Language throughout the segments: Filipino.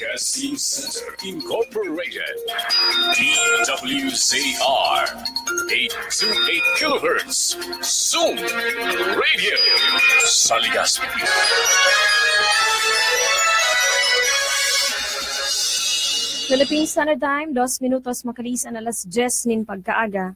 Broadcasting Center Incorporated. DWZR 828 kHz. Zoom Radio sa Legazpi. Philippine Standard Time, 2 minutos makalisan alas 10 nin pagkaaga.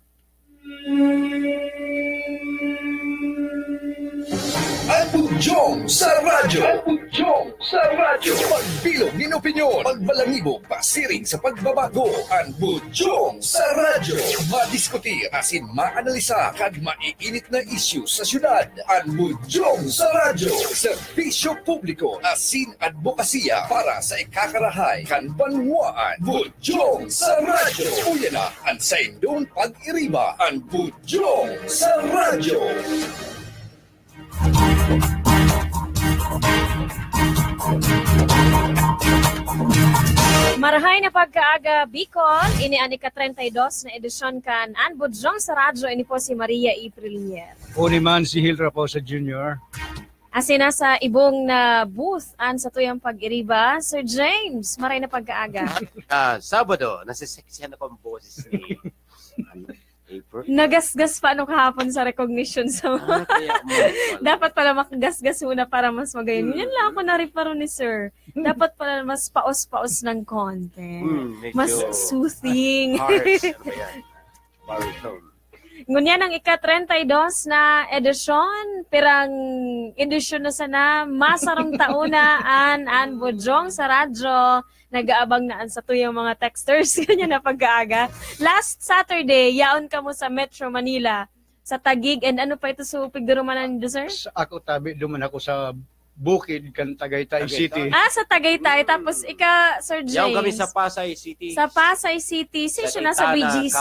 Budyong sa Radyo. Budyong sa Radyo. Pagbilog ng opinyon, pagbalangibog, pasiring sa pagbabago. Ang Budyong sa Radyo. Madiskutir asin maanalisa kag maiinit na issue sa syudad. Ang Budyong sa Radyo. Serbisyo publiko asin advokasya para sa ikakarahay kan banwaan. Budyong sa Radyo. Uyan na ang sa indong pag-iriba. Ang Budyong sa Radyo. Marahay na pagkaaga Bicol, ini ani ka 32 na edisyon kan an Budyong sa Radyo, ini po si Maria Aprilier. Uni man si Hilra po sa Junior. Asina sa ibong na booth an sa tuyang pag-iriba, Sir James, maray na pagkaaga. Sabado, nasiseksihan ako ang boses ni April. Nagasgas pa anong kahapon sa recognition sa dapat pala makagasgas muna para mas magayon. Yan lang ako nariparo ni Sir. Dapat pala mas paos-paos ng konti. Mas soothing. Ngunyan ang ika-32 na edisyon, pirang edisyon na sana, masarong taunaan an Budyong sa Radyo. Nag-aabang naan sa tuyong mga texters kanya na pag-aaga. Last Saturday, yaon ka mo sa Metro Manila sa Taguig, and ano pa ito sa Pigdurumanan nito, sir? Ako tabi, duman ako sa Bukid, kan Tagaytay City. Sa Tagaytay. Tapos Sir James. Yaw kami sa Pasay City. Sa Pasay City. Session na sa BGC.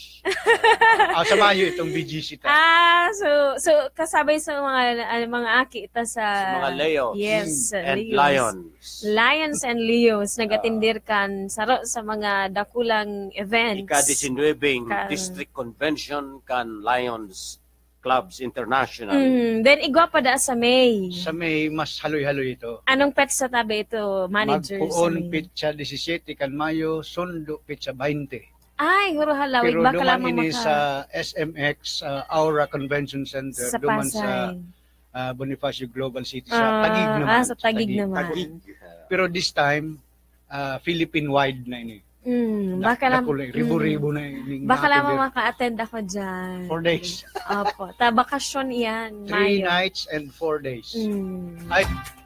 Sa Mayo itong BGC. So kasabay sa mga aki ita sa mga Leo. Yes, and Leos. Lions and Leos nagatindir kan sa mga dakulang events. Ika-19 District Convention kan Lions Clubs International. Then igwa pa da sa May. Sa May, mas haloy-haloy ito. Anong petsa tabi ito, manager sa May? Magpuon pitsa 17 kan Mayo, sundo pitsa 20. Ay, huro halawig. Pero baka duman lamang ini sa SMX, Aura Convention Center. Sa duman Pasay. sa Bonifacio Global City. Sa Taguig naman. Sa Taguig naman. Taguig. Pero this time, Philippine-wide na ini. Baka ribo-ribo na ini. Baka lamang maka-attend ako dyan. 4 days. Opo. Bakasyon yan. 3 nights and 4 days. Ay,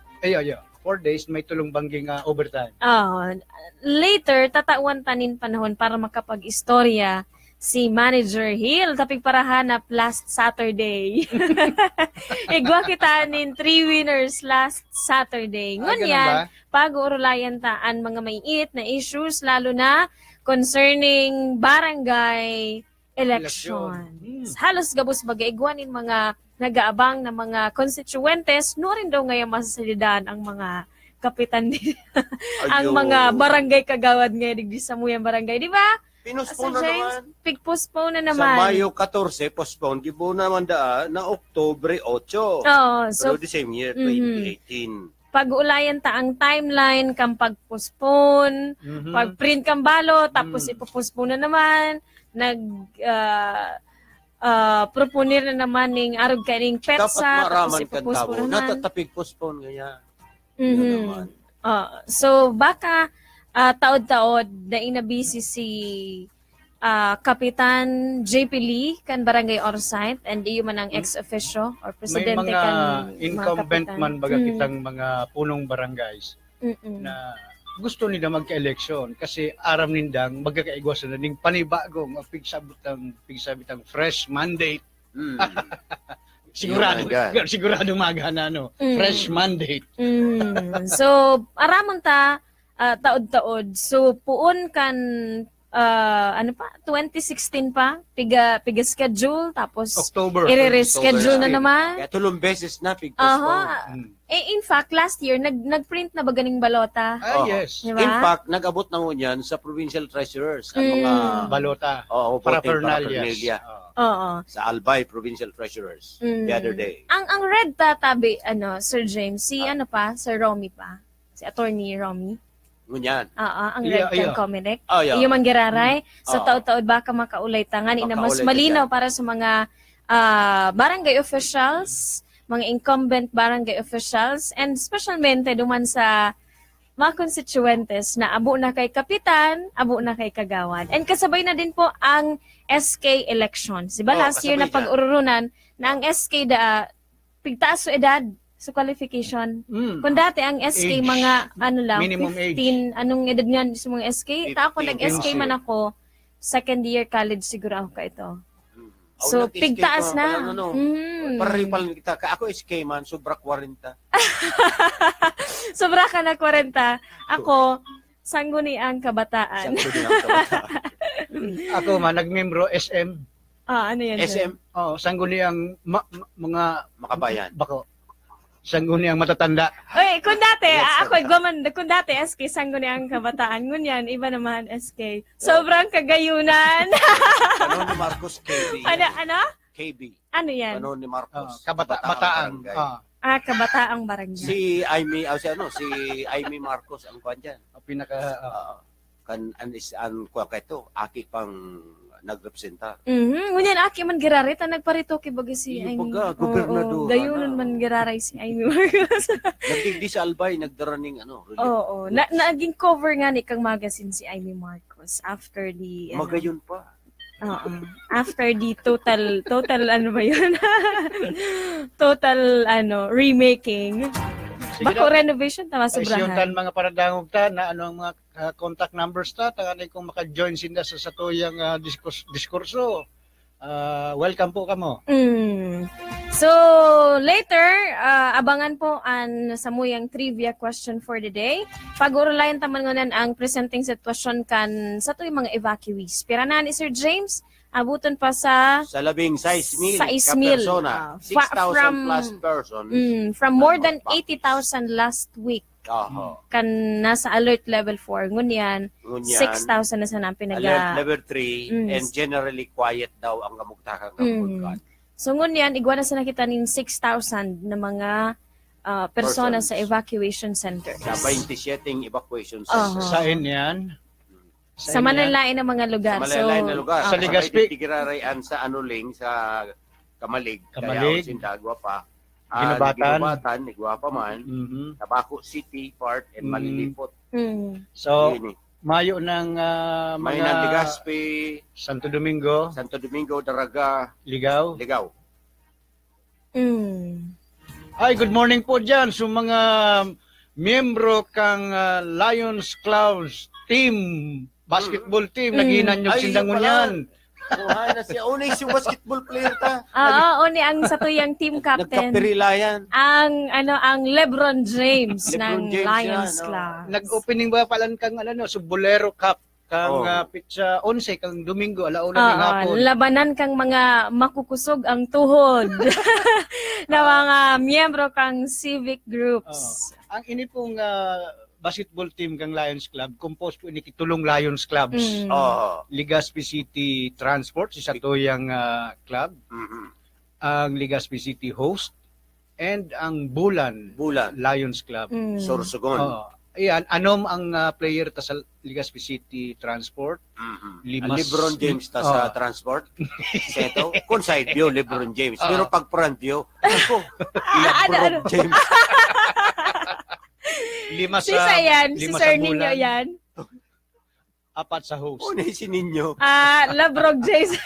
4 days, may tulong bangging overtime. Later, tatawan tanin panahon para makapag-istorya si Manager Hill, tapig para hanap last Saturday. Igwa kita nin 3 winners last Saturday. Ngunyan, pag-uurulayan taan mga maiit na issues, lalo na concerning barangay election. Halos gabos bagay, igwanin mga nag-aabang na mga constituentes, no rin daw ngayon masasalidaan ang mga kapitan nila. Ang mga barangay kagawad ngayon, di sa muyang barangay, di ba? Pinospone na naman. Pig-postpone na naman. Sa Mayo 14, postpone. Gibo naman na Oktubre 8. So, the same year, 2018. Pag-ulayan ta ang timeline kang pag-postpone, pag-print kang balo, tapos ipopostpone na naman, proponir na naman ng arog kaning petsa, tapos ipopostpone na naman. Natatapig-postpone kaya. So, baka taod-taod na inabisi si Kapitan JP Lee kan Barangay Orsite and iyo man ang ex-officio or presidente kan incumbent man baga kitang mga punong barangays na gusto nila magka-eleksyon kasi aram nindang magkakaigwasan na ning panibagong pigsabitang fresh mandate. Sigurado magana fresh mandate. So aramon ta taod-taod. So puon kan 2016 pa piga schedule tapos October i-reschedule na naman. Kaya tulong beses na In fact last year nagprint na ba ganing balota? Yes. Diba? In fact nag-abot na ngunyan sa provincial treasurers ang mga balota. Paraphernalia. Sa Albay provincial treasurers the other day. Ang red tatabi Sir James, Sir Romy pa. Si Attorney Romy. Ngunyan. Ang red kang Comelec. Iyo man giraray. So taod-taod baka makaulay tangan ina mas malinaw para sa mga barangay officials, mga incumbent barangay officials, and specialmente duman sa mga constituentes na abo na kay kapitan, abo na kay kagawad. And kasabay na din po ang SK elections. Diba last year na pag-ururunan na ang SK pigtaas sa edad sa qualification. Kung dati ang SK age, mga ano lang, 15, age. Anong edad nga sa mga SK? Ako nag-SK man ako, second year college siguro ako ka ito. So, pigtaas na. Paripal kita. Ako SK man, sobra 40. Sobra ka na 40. Ako, sangguni ang kabataan. Ako man, nagmembro SM. Ano yan? SM? Sangguni ang mga makabayan. Bako. Sangguni ang matatanda. Oy, kung dati, kung dati SK, sangguni ang kabataan. Ngunyan, iba naman SK. Sobrang kagayunan. Panon ni Marcos KB. Ano? KB. Ano yan? Panon ni Marcos. Kabataan. Kabataang barangay. Si Aimee Marcos ang kwan dyan. Pinaka ang kwa kaito, aki pang nagrepresenta. Ngunyan aki man giraray ta nagparito kay bagay si Aimee. Gobernador. Dayunon man giraray si Aimee Marcos. Nagdigdi sa Albay, nagdaraning Oo. Naging cover nga ni kang magazine si Aimee Marcos after the magayon pa. After the total ano ba yun? Total remaking. Bako renovation tama sobrahan. Mga paradangog ta na ang mga contact numbers ta tanganay kung maka-join sinda sa satuyang diskurso. Welcome po kamo. So later abangan po ang samuyang trivia question for the day. Pag-urulayan taman ngunan ang presenting sitwasyon kan sa tuyong mga evacuees. Pira na ni Sir James abuton pa sa 16,000 ka persona. 6,000 plus person. From more than 80,000 last week. Kan nasa alert level 4. Ngunyan 6,000 na sa namin alert level 3 and generally quiet daw ang kamugtakang ng So ngunyan, igwa na sa nakita ng 6,000 na mga persona sa evacuation center. Sa 27 evacuation centers. Saan yan? Sa manalain na mga lugar. Sa manalain na lugar. Sa Legazpi. Tigirarayan sa Anuling, sa Kamalig. Kamalig. Kaya Sindagwa pa. Ginubatan. Nigwapa man. Tabaco City part and Malilipot. So, mayo ng mga Legazpi, Santo Domingo, Daraga, Ligaw. Ay, good morning po dyan sa mga miyembro kang Lions Clouds team, basketball team, naginan yung sindangon yan. Na siya. Una yung basketball player ta. Una ang sa tuyang team captain. Nagkapirilayan. Ang LeBron James ng Lions Club. Nag-opening ba pala kang Bolero Cup kang pitsa 11 kang Domingo alauna ng hapon. Labanan kang mga makukusog ang tuhod na mga miyembro kang civic groups. Ang ini pong basketball team kang Lions Club, composed po ini kitulong Lions Clubs. Legazpi City Transport, isa tuyang club. Ang Legazpi City Host, and ang Bulan Lions Club. Sorsogon. Ayan, anom ang player ta sa Legazpi City Transport? LeBron James ta sa Transport. Seto, kung side view, LeBron James. Pero pag front view, ako, LeBron James. Si Sir Ninyo yan. 4 sa host. Una si Ninyo. Labrog James.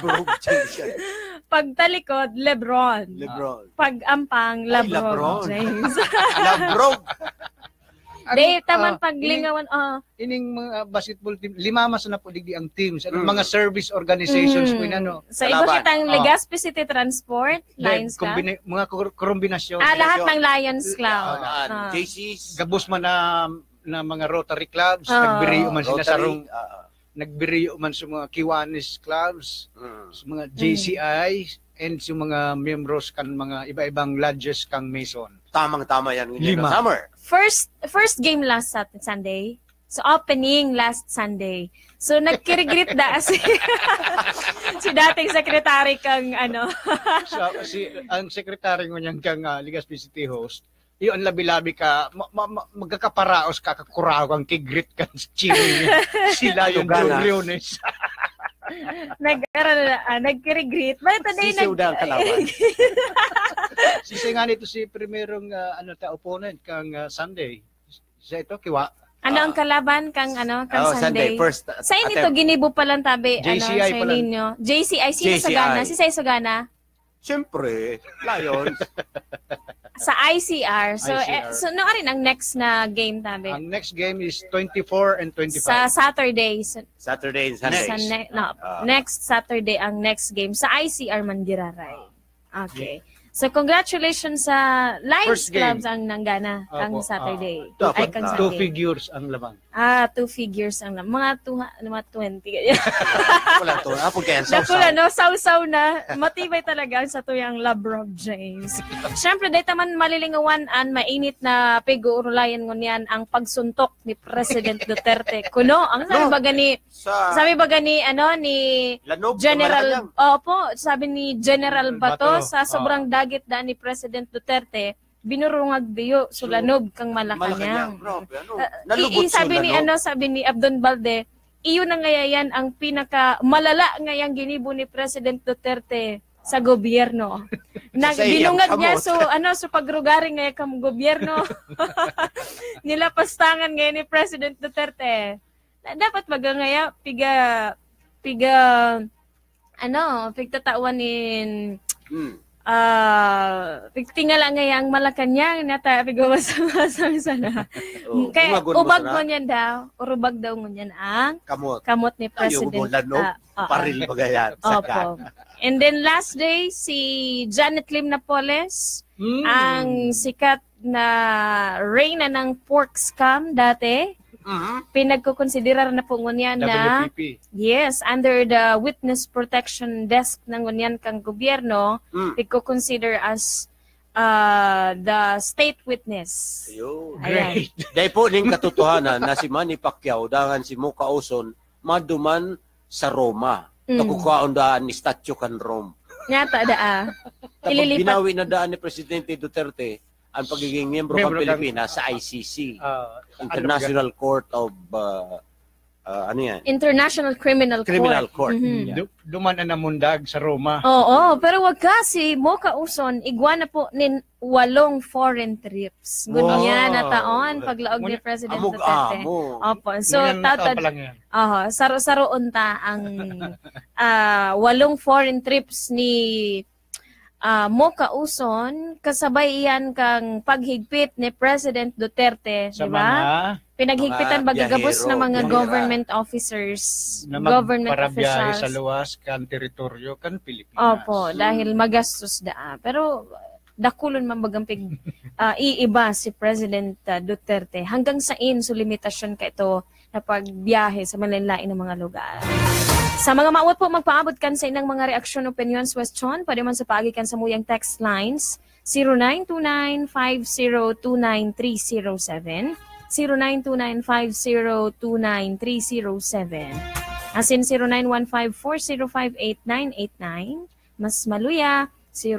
Pag talikod, Lebron. Pag ampang, Labrog James. Labrog. Dave, taman paglingawan. Ining mga basketball team, 5 mas na po digdi ang teams. Mga service organizations po inano. Sa iba kitang Legazpi City Transport, Lions Club. Mga kombinasyon. Lahat ng Lions Club. JC's. Gabos man na mga Rotary clubs, nagbiriyo man sila sarong nagbiriyo man sa mga Kiwanis clubs, sa mga JCI, and sa mga members kan mga iba-ibang lodges kang Mason. Tamang-tama yan. 5. Summer. First game last Sunday. So opening last Sunday. So nagkirigrit da si dating secretary kang So ang secretary mo niyang kang Legazpi City Host Yun, labi-labi ka, magkakaparaos ka, kakurawang, kigrit ka, chili niya. Sila yung Leones. Nagkirigrit. Sisiw na ang kalaban. Sisi nga nito si primerong opponent kang Sunday. Sa ito, kiwa. Ano ang kalaban kang Sunday? First sa inyo to ginibo pa lang tabi JCI sa ninyo. JCI sino sa Gana? Si Say Sugana? Siyempre, Lions. Sa ICR. So so no rin ang next na game tabi. Ang next game is 24 and 25. Sa Saturday. Saturday and Sunday. Next Saturday ang next game sa ICR Mandiraray. Okay. So congratulations sa Lions Clubs ang nanggana ang Saturday. Ay kang Sunday. 2 figures ang laban. 2 figures ang laban. Mga 20. Wala to. Apo kaya sausaw na. Matibay talaga sa tuyang Labrog James. Siyempre, dahil taman malilingawan an mainit na pig-uurulayan ngunyan ang pagsuntok ni President Duterte. Kuno, ang sabi ba gani ni Lanog, General, sabi ni General Bato sa sobrang dagit daan ni President Duterte, binurungag biyo sulanog kang Malacanang. Sabi ni Abdon Balde, iyon na ngayon ang pinaka malala ngayang ginibo ni President Duterte sa gobyerno. Binungag niya so pagrugari ngayon kang gobyerno. Nilapastangan ngayon ni President Duterte. Dapat magangaya pigtatawanin tingala ngayang Malacanang nata pigawasang sana. Kaya ubag mo niyan daw, urubag daw mo niyan ang kamot ni President. Paril bagayan. Opo. And then last day, si Janet Lim Napoles, ang sikat na reyna ng pork scam dati. Pinagkukonsiderar na po ngunyan na under the Witness Protection Desk ng ngunyan kang gobyerno, pigkukonsider as the state witness. Great. Dahil po ning katotohanan na si Manny Pacquiao dangan si Mocha Oson maduman sa Roma. Nakukuhaon daan ni statue kan Rome. Nyata daa. Tapos binawi na daan ni Presidente Duterte ang pagiging miyembro ng Pilipinas sa ICC, International Court of International Criminal Court. Duman na namundag sa Roma. Oo, pero wag kasi Mocha Uson igwa na po nin 8 foreign trips. Gunya na taon paglaog ni President Duterte. Opo. So saro-saroon ta ang 8 foreign trips ni Mocha Uson, kasabay iyan kang paghigpit ni President Duterte, di ba? Pinaghigpitan bagagabos ng mga government officers, government officials. Sa luwas kan teritoryo kan Pilipinas. Opo, dahil magastos Pero dakulon man bagampig iiba si President Duterte hanggang sa so limitasyon ka ito na pagbiyahe sa malinlain ng mga lugar. Sa mga maawat po, magpaabot kan sa inang mga reaksyon, opinions, question, pwede man sa paagikan sa muyang text lines 0929-5029-307, 0929-5029-307, as in 0915-4058-989, mas maluya,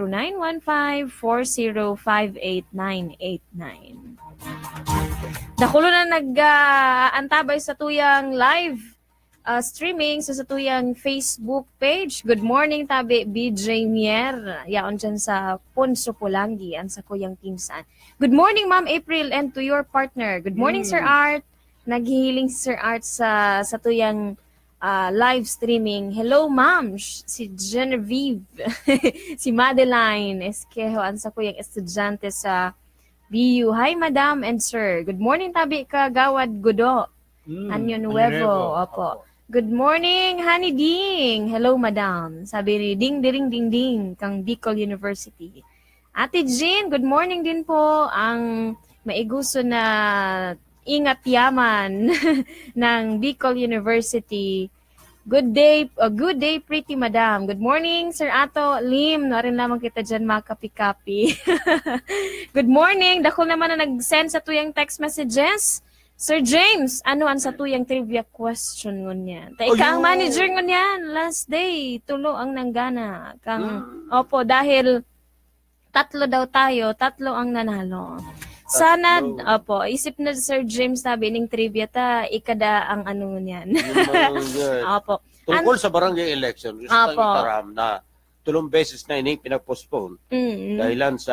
0915-4058-989. Dakulo na nag-antabay sa tuyang live streaming sa tuyang Facebook page. Good morning, tabi BJ Mier. Yaon dyan sa Ponso Pulangi, ang sa kuyang pinsan. Good morning, Ma'am April, and to your partner. Good morning, Sir Art. Naghihiling si Sir Art sa tuyang live streaming. Hello, Ma'am. Si Genevieve. Si Madeline Esquejo, ang sa kuyang estudyante sa BU. Hi, Madam and Sir. Good morning, tabi Kagawad Gudo. Anyo Nuevo. Opo. Good morning, Honey Ding. Hello, Madam. Sabi ni Ding Diring Ding Ding kang Bicol University. Ate Jean, good morning din po. Ang maiguso na ingat yaman ng Bicol University. Good day, pretty Madam. Good morning, Sir Ato Lim. Narin lamang kita dyan makapi-kapi. Good morning. Dako naman na nag-send sa tuyang text messages. Sir James, ano ang sa tuyang trivia question ngunyan? Ika ang manager ngunyan, last day, tulo ang nanggana. Opo, dahil 3 daw tayo, 3 ang nanalo. Sana, opo, isip na Sir James sabi ng trivia ikada ang ano niyan. Opo. Tungkol sa barangay election, gusto tayong itaram na 3 beses na ini pinag-postpone dahilan sa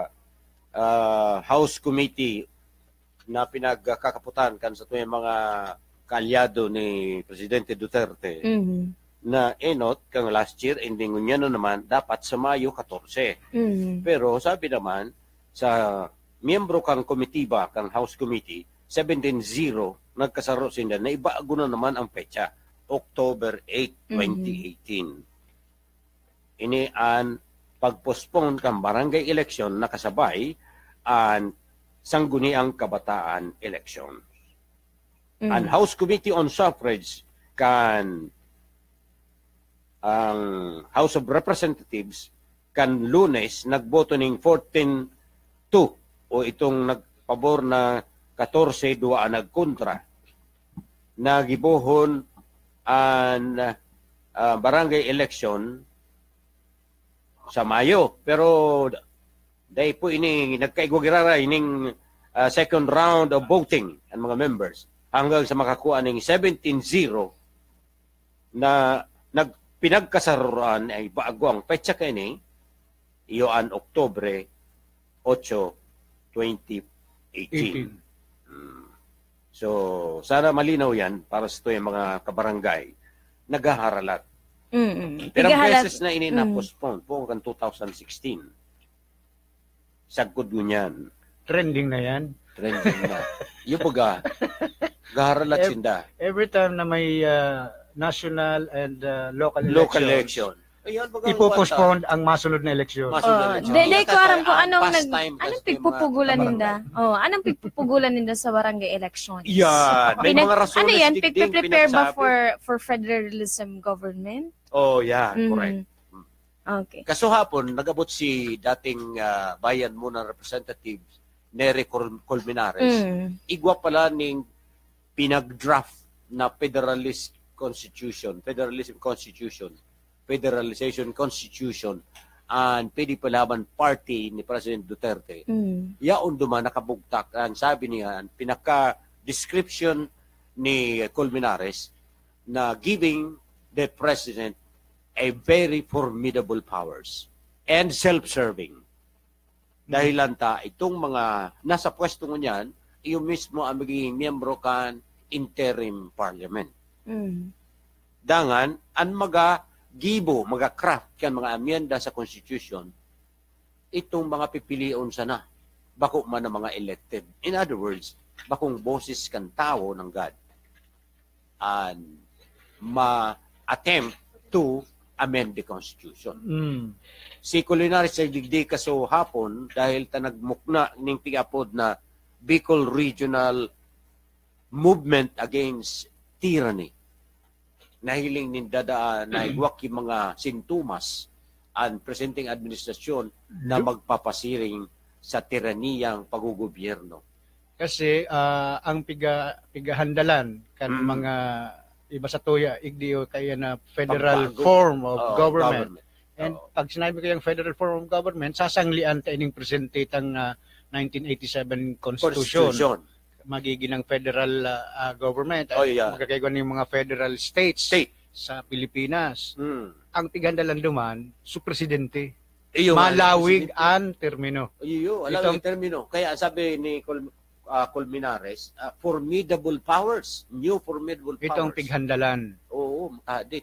House Committee na pinagkakaputan kan sa tuwing mga kaalyado ni Presidente Duterte na enot kang last year, ending niya naman dapat sa Mayo 14. Pero sabi naman sa miyembro kang komitiba, kang House Committee, 17-0, nagkasaro sila na ibago na naman ang petsa, October 8, 2018. Ini an pagpospone kang barangay election nakasabay ang sangguniang kabataan election. Ang House Committee on Suffrage kan ang House of Representatives kan Lunes nagboto ning 14-2 o itong nagpabor na 14-2 nagkontra. Nagibohon ang barangay election sa Mayo. Pero dahil po ini nagkaigwagirara ining second round of voting ang mga members hanggang sa makakuha ng 17-0 na pinagkasaruan ay bago ang petsa kini iyoan Oktubre 8, 2018. So, sana malinaw yan para sa ito yung mga kabarangay naghaharalat. Pero ang beses na ini na-postpone po hanggang 2016. Sagkod mo yan. Trending na yan. Trending na. Yung baga, gaharalat sinda. Every time na may national and local election. Ipo-postpone ang masunod na eleksyon. Dahil ko aram ko anong pigpupugulan ninda. Anong pigpupugulan ninda sa barangay election? Yan. May mga rasones. Ano yan? Pigpe-prepare ba for federalism government? Correct. Okay. Kaso hapon, nagabot si dating bayan muna representative Nery Colmenares. Igwa pala ning pinag-draft na Federalization Constitution and pwede palaban party ni President Duterte. Yaon duman nakabugtak ang sabi niya, pinaka-description ni Colmenares na giving the President a very formidable powers and self-serving. Dahil lanta, itong mga nasa pwesto mo niyan, iyo mismo ang magiging miyembro kan interim parliament. Dangan, ang gibo, craft kan mga amyenda sa Constitution, itong mga pipilion sana, bako man ang mga elected. In other words, bakong boses kan tao ng God and ma-attempt to amend the Constitution. Si Colmenares ay digdi kaso hapon dahil nagmukna ning pigapod na Bicol Regional Movement Against Tyranny. Nahiling nindadaan na igwak yung mga sintomas ang presenting administrasyon na magpapasiring sa tiraniyang paggugobyerno. Kasi ang pigahandalan kan mga iba sa tuya, igdiyo kaya na federal form of government. And pag sinabi ko yung federal form of government, sasanglian ta ining presente tang 1987 Constitution. Magiging ng federal government. Magkakaiwan ng mga federal states sa Pilipinas. Ang pigandalan duman, su presidente. Malawig ang termino. Alawig ang termino. Kaya sabi ni Colmenares, formidable powers. New formidable powers. Itong pighandalan. Oo, makadit.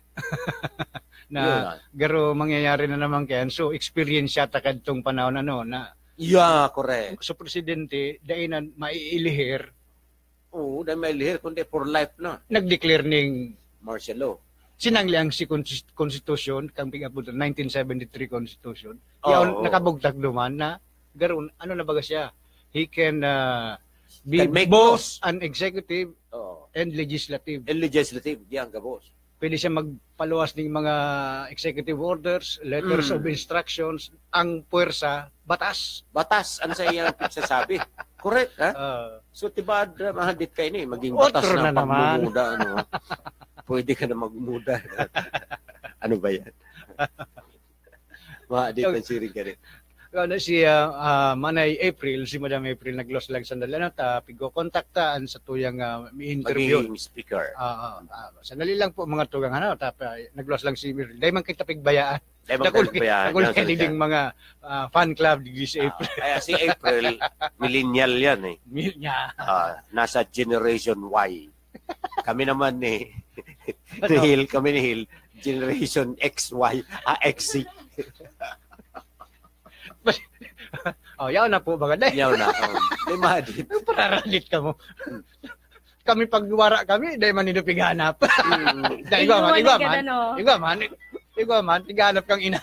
Na garo mangyayari na naman kaya. So, experience yata kadtong panahon na correct. So, presidente, dahil na maiilihir. Oo, dahil maiilihir, kundi for life na. Nag-declare ning martial law. Sinangli ang si Constitution, kang pigapod 1973 Constitution. Yaon, nakabugtag duman na, garon, ano na baga siya? He can be both an executive and legislative. And legislative, diyan ka boss. Pwede siya magpaluwas ng mga executive orders, letters of instructions, ang puwersa, batas. Batas, ano sa iyang sasabi? Correct, ha? So, tibad, mahadit kayo ni, maging batas na pagmumuda. Ano? Pwede ka na magmuda. Ano ba yan? Mahadit ang siring ka rin. Kada si Manay April, si Madam April naglos lang sandali na ta pigo kontaktaan sa tuyang interview. Magiging speaker. Sandali lang po mga tugang naglos lang si April. Dahil man kita pigbayaan. Nakul ding mga fan club di si April. Kaya si April, millennial yan eh. Nasa Generation Y. Kami naman ni Hill, Generation XY, XC. Yaw na po ba ka? Yaw na. Imagine. Pararalit ka mo. Kami pagwara kami, dahil man nilupiganap. Igwa man, tiganap kang ina.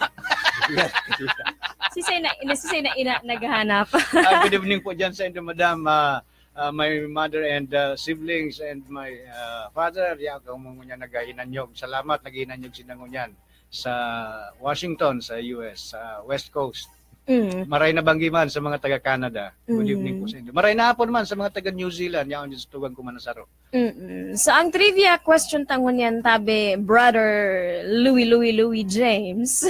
Si Say na ina naghahanap. Good evening po dyan sa inyo, Madam. My mother and siblings and my father, kung mga nag-inanyog. Salamat, nag-inanyog sinangunyan sa Washington, sa US, sa West Coast. Maray na banggiman sa mga taga-Canada. Good evening po sa inyo. Maray na hapon man sa mga taga-New Zealand. Yan ang tugang ko manasaro. So, ang trivia question tangon yan, tabi, brother Louie James.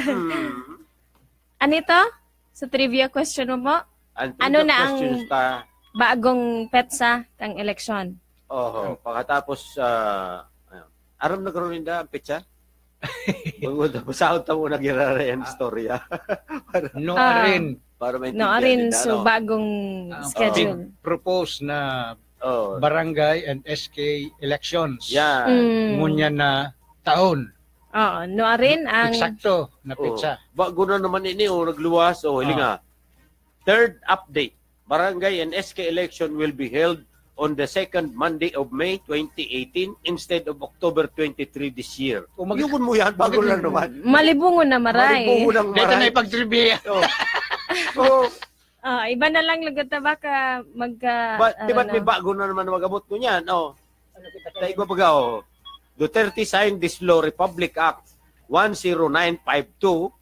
Anito? Sa trivia question mo po? Ano na ang bagong petsa kang eleksyon? Pagkatapos, aram na karoon na ang petsa? Masahod mo nagyarara yung storya. Noarin. Noarin, so bagong schedule. Propose na barangay and SK elections. Ngunyan na taon. Noarin ang... Eksakto na petsa. Bago na naman ini, nagluwas. Hilinga. Third update. Barangay and SK election will be held on the second Monday of May 2018 instead of October 23 this year. Magyugon mo yan, bago lang naman. Malibungon na maray. Malibungon na maray. Dito na ipag-trivia. Iba na lang lagot na baka Diba't may bago na naman magabot ko niyan? Taigwa pag Duterte signed this law, Republic Act 10952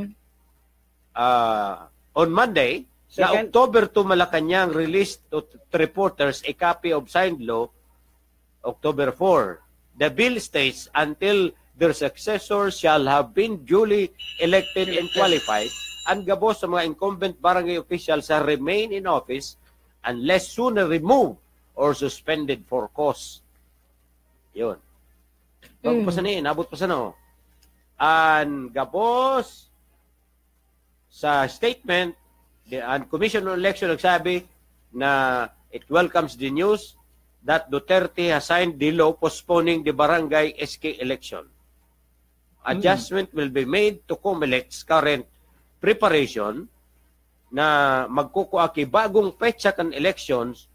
on Monday. Na October 2, Malacanang released to reporters a copy of signed law, October 4. The bill states until their successors shall have been duly elected and qualified, ang gabos sa mga incumbent barangay officials shall remain in office unless sooner removed or suspended for cause. Yun. Bago pa sana nabot pa sana. Ang gabos sa statement, the Commission on Election nagsabi na it welcomes the news that Duterte has signed the law postponing the barangay SK election. Adjustment will be made to COMELEC's current preparation na magkukuaki bagong petsa kan elections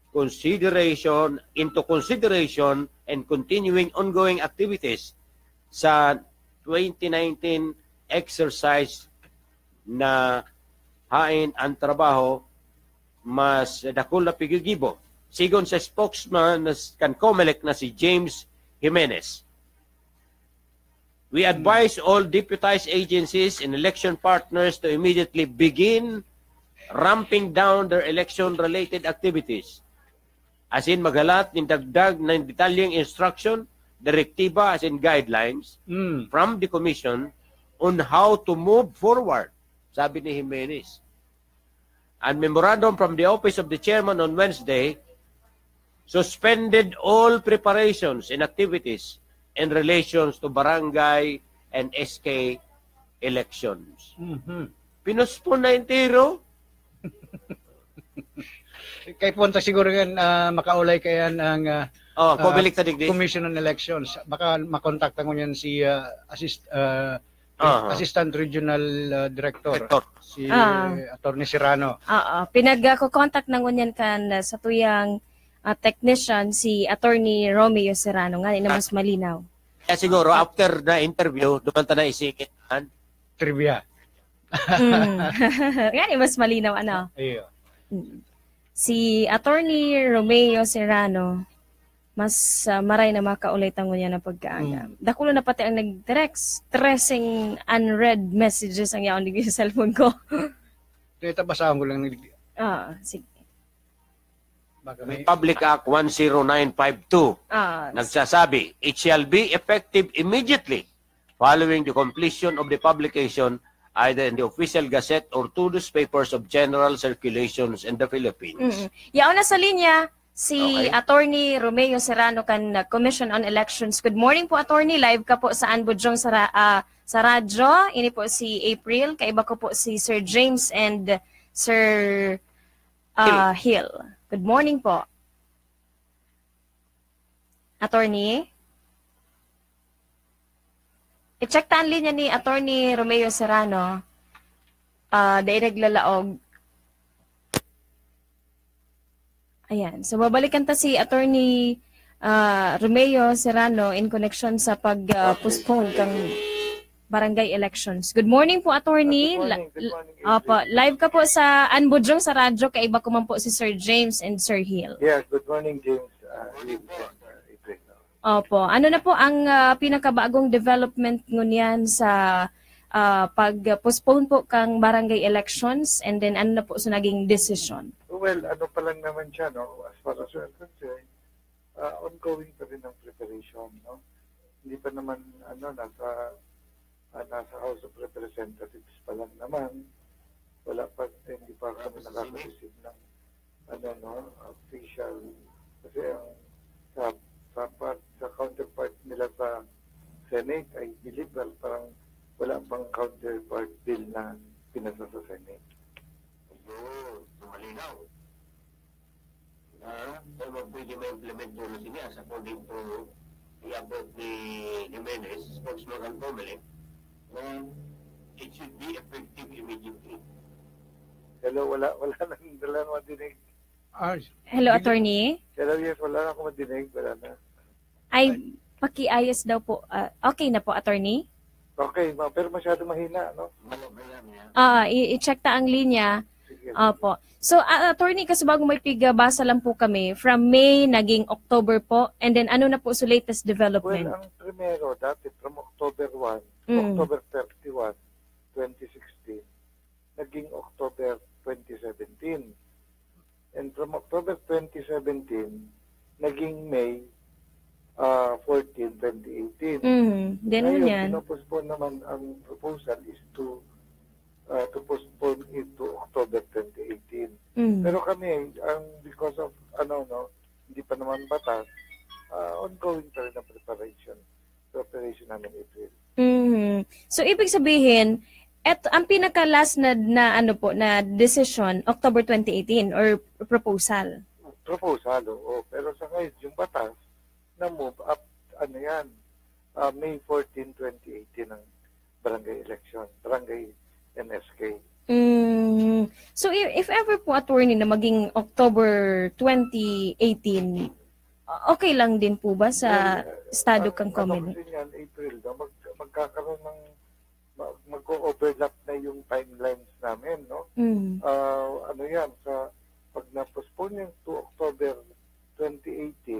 into consideration and continuing ongoing activities sa 2019 exercise na hain ang trabaho mas dakol na pigigibo. Sigon sa spokesman kan COMELEC na si James Jimenez. We advise all deputized agencies and election partners to immediately begin ramping down their election-related activities. As in maghalat ng dagdag ng detalyeng instruction, direktiba as in guidelines from the Commission on how to move forward. Sabi ni Jimenez. And memorandum from the office of the chairman on Wednesday suspended all preparations and activities in relations to barangay and SK elections. Pinuspon na entero. Kay punta siguro yan makaulay kayan ang Commission on Elections. Baka makontakta ko yan si Assistant Regional Director, si Attorney Serrano. Pinag-contact na ngunyan kan sa tuyang technician, si Attorney Romeo Serrano, nga na mas malinaw. Kaya siguro, after the interview, dumanta na isikit. Trivia. Nga mas malinaw, ano? Iyo. Si Attorney Romeo Serrano, mas maray na makaulit ang niya na pagkaaga. Dakulo na pati ang nag-text. Stressing unread messages ang yaon sa cellphone ko. Ito basahan ko lang. Sige. Republic Act 10952 nagsasabi, it shall be effective immediately following the completion of the publication either in the official gazette or two newspapers of general circulations in the Philippines. Yaon na sa linya si Okay. Attorney Romeo Serrano kan Commission on Elections. Good morning po, Attorney. Live ka po sa Budyong sa radyo. Ini po si April. Kaiba ko po si Sir James and Sir Hill. Good morning po. Attorney? I-check taan linya ni Attorney Romeo Serrano. Dahil naglalaog. Ayan. So, babalikan ta si Attorney Romeo Serrano in connection sa pag-postpone kang barangay elections. Good morning po, Attorney. Good morning. Live ka po sa Budyong sa radyo. Kaiba ko man po si Sir James and Sir Hill. Yeah, good morning, James. April. Opo. Ano na po ang pinakabagong development ngunyan sa pag-postpone po kang barangay elections and then ano na po sa naging decision? Well, ano pa lang naman siya, no? As far as we're concerned, ongoing pa rin ang preparation, no? Hindi pa naman, nasa House of Representatives pa lang naman. Wala pa, hindi pa kami nakaka-receive ng, official, kasi ang sa counterpart nila sa Senate ay illegal, parang wala pang counterpart bill na pinasa sa Senate. Malinaw. Pero pwede ma-implement mo na siya according to the above ni Jimenez, spokesman ng Comelec, it should be effective immediately. Hello, wala nang madinig. Hello, Attorney. Hello, yes, wala na akong madinig, wala na. Ay, pakiayos daw po. Okay na po, Attorney? Okay, pero masyado mahina, no? I-check ta ang linya. Sige. Opo. So, Attorney, kasi bago may basa lang po kami, from May, naging October po, and then ano na po sa latest development? Well, ang primero, dati from October 1, October 31, 2016, naging October 2017. And from October 2017, naging May 14, 2018. Then Ngayon, yan. pinopostpone naman ang proposal is to postpone it to October 2018. Pero kami, because of, hindi pa naman batas, ongoing pa rin ang preparation namin April. So, ibig sabihin, ang pinaka-last na decision, October 2018 or proposal? Proposal, oo. Pero sa ngayon, yung batas, na-move up, May 14, 2018 ang barangay election, barangay NSK. So, if ever po, Attorney, na maging October 2018, okay lang din po ba sa estado kang Comelec? Kasi yan, April, magkakaroon ng mag-overlap na yung timelines namin, no? Pag na-postpone yung to October 2018,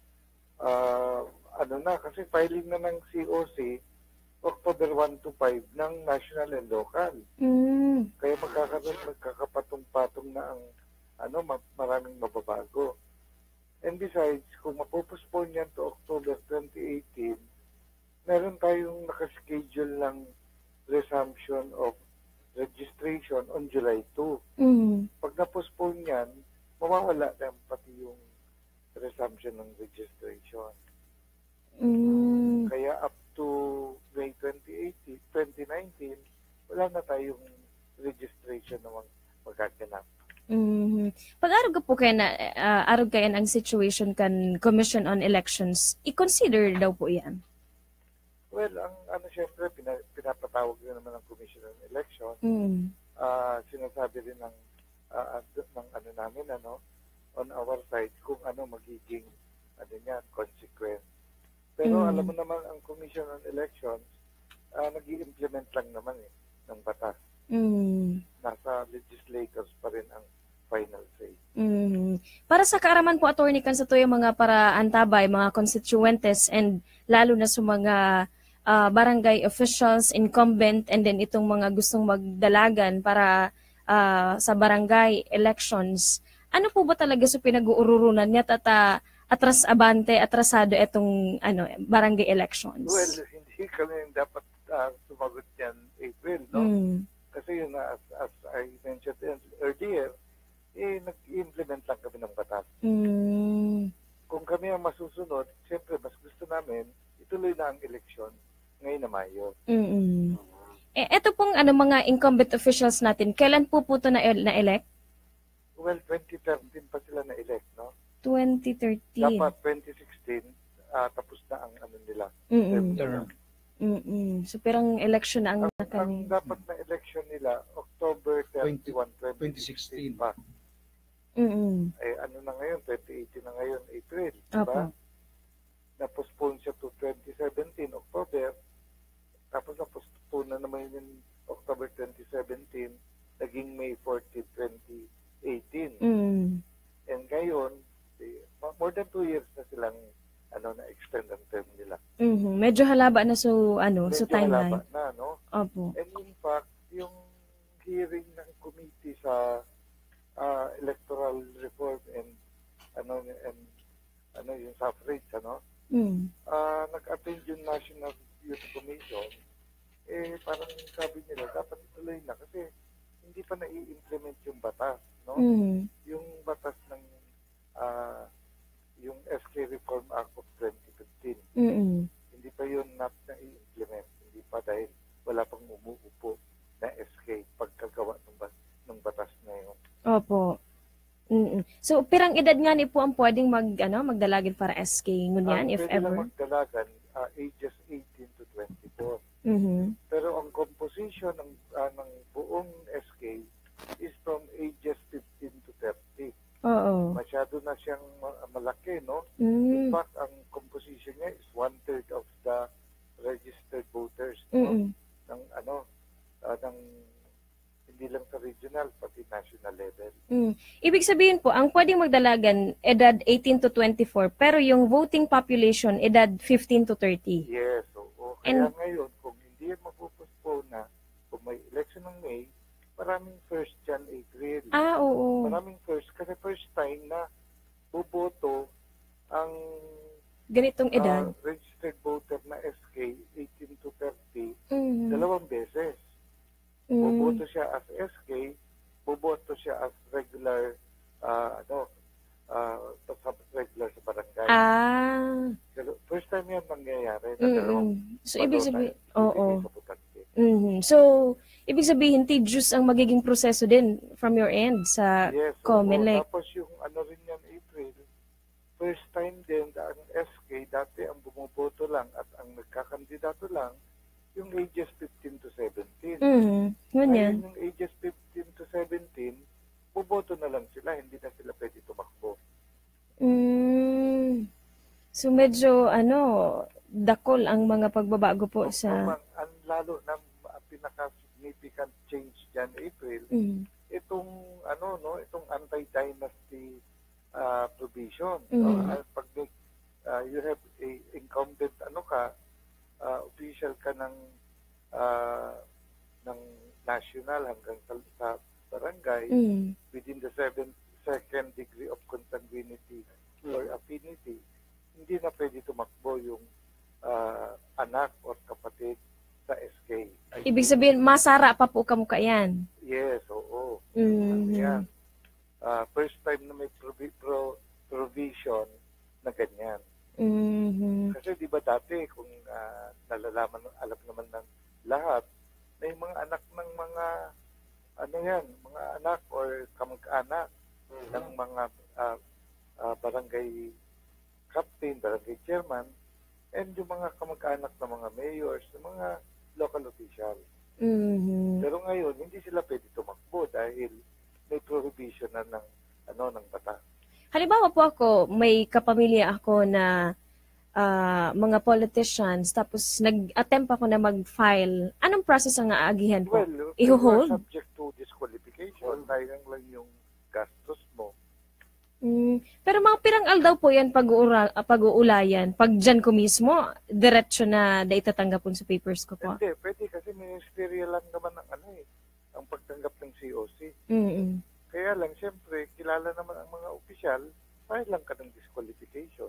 kasi filing na ng COC October 1 to 5 ng national and local. Kaya magkakapatong-patong na ang maraming mababago. And besides, kung mapopostpone yan to October 2018, meron tayong nakaschedule ng resumption of registration on July 2. Pag na-postpone yan, mawawala na pati yung resumption ng registration. Kaya up to May 2019, wala na tayong registration na magkaganap. Pag-arog po kayo na arog kayo ang situation kan Commission on Elections, i-consider daw po yan? Well, syempre, pinapatawag rin naman ng Commission on Elections. Sinasabi rin ng namin, on our side, kung magiging, consequence. Pero alam mo naman, ang Commission on Elections, nag-i-implement lang naman ng batas. Nasa legislators pa rin ang final say. Para sa kaaraman po, Attorney, kan sa to yung mga para-antabay, mga constituentes, and lalo na sa mga barangay officials, incumbent, and then itong mga gustong magdalagan para sa barangay elections, ano po ba talaga sa pinag-uururunan niya atrasado itong barangay elections? Well, hindi kami dapat sumagot yan, April. April, no? Kasi yun, as I mentioned earlier, nag-implement lang kami ng batas. Kung kami ang masusunod, siyempre, mas gusto namin, ituloy na ang eleksyon ngayon na Mayo. Ito pong mga incumbent officials natin, kailan po ito na-elect? Well, 2013 pa sila na-elect, no? 2013. Dapat 2016, tapos na ang nila. So, perang election na ang ang dapat na election nila, October 31, 2016 pa. Na ngayon, 2018 na ngayon, April. Diba? Na-postpone siya to 2017, October. Tapos na-postpone na naman yung October 2017, naging May 14, 2018. And ngayon, more than 2 years na silang na-extend ang term nila. Medyo halaba na so timeline. Medyo halaba na, no? Opo. And in fact, yung hearing ng committee sa electoral reform and yung suffrage, nag-attend yung National Youth Commission, parang sabi nila, dapat ituloy na kasi hindi pa na-i-implement yung batas, no? Yung batas ng yung SK Reform Act of 2015. Hindi pa yun na-i-implement. Hindi pa dahil wala pang umuupo na SK pagkagawa ng batas na yun. Opo. So, pirang edad nga ni po ang pwedeng magdalagin para SK ngunyan, if ever? Pwede na magdalagan, ages 18 to 24. Pero ang composition ng buong SK is from ages 15 to 30. Oo. Masyado na siyang malaki, no? In fact, ang composition niya is 1/3 of the registered voters, no? Ng hindi lang sa regional, pati national level. Ibig sabihin po, ang pwedeng magdalagan, edad 18 to 24, pero yung voting population, edad 15 to 30. Yes. Kaya ngayon, kung hindi yan mapupuspone na, kung may election ng May, maraming first dyan, April. Oo. Maraming first, kasi first time na buboto ang ganitong edad. Registered voter na SK, 18 to 30, dalawang beses. Buboto siya as SK, buboto siya as regular, regular sa barangay. First time yan mangyayari. So, ibig sabihin, So, ibig sabihin, tedious ang magiging proseso din from your end sa COMELEC. Tapos yung rin yan, April, first time din, ang SK, dati ang bumuboto lang at ang nagkakandidato lang, yung ages 15 to 17. Ngayon, yung ages 15 to 17, buboto na lang sila, hindi na sila pwede tumakbo. So medyo dakol ang mga pagbabago po sa lalo na pinaka-significant change diyan April. Itong itong anti-dynasty provision. Pag you have a incumbent official ka ng national hanggang sa barangay within the second degree of consanguinity or affinity, hindi na pwede tumakbo yung anak or kapatid sa SK. Ibig sabihin, masara pa po kamukha yan? Yes, oo. Yan. First time na may provision na ganyan. Kasi di ba dati, kung alam naman ng lahat, may mga anak ng mga mga anak or kamag-anak ng mga barangay captain, barangay chairman, and yung mga kamag-anak ng mga mayors, ng mga local officials. Pero ngayon, hindi sila pwede tumakbo dahil may prohibition na ng batas. Halimbawa po ako, may kapamilya ako na mga politicians, tapos nag-attempt ako na mag-file. Anong process ang aagihan po? Well, I-hold? Subject to disqualification, sayang lang yung gastos mo. Pero mga pirang daw po yan pag-uulayan. Pag dyan ko mismo, diretso na itatanggapon sa papers ko po. Hindi, pwede kasi ministerial lang naman ang pagtanggap ng COC. Kaya lang, siyempre, kilala naman ang mga opisyal, file lang ka ng disqualification.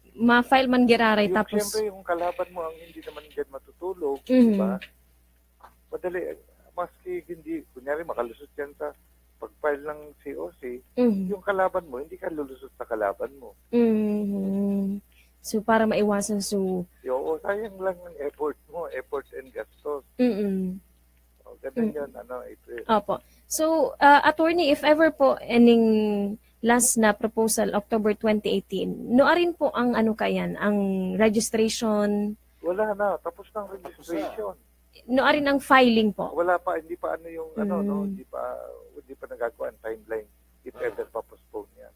Ma-file man giraray tapos... Siyempre, yung kalaban mo ang hindi naman dyan matutulog, diba? madali, maski hindi, kunyari makalusot yan sa pag-file ng COC, yung kalaban mo, hindi ka lulusot sa kalaban mo. So, para maiwasan Oo, sayang lang ng effort mo, effort and gastos. O, ganun yun, April. Opo. So, attorney, if ever po aning last na proposal, October 2018, rin po ang ang registration? Wala na, tapos ng registration. Rin ang filing po? Wala pa, hindi pa yung, hindi pa nagagawa ang timeline if ever pa-postpone yan.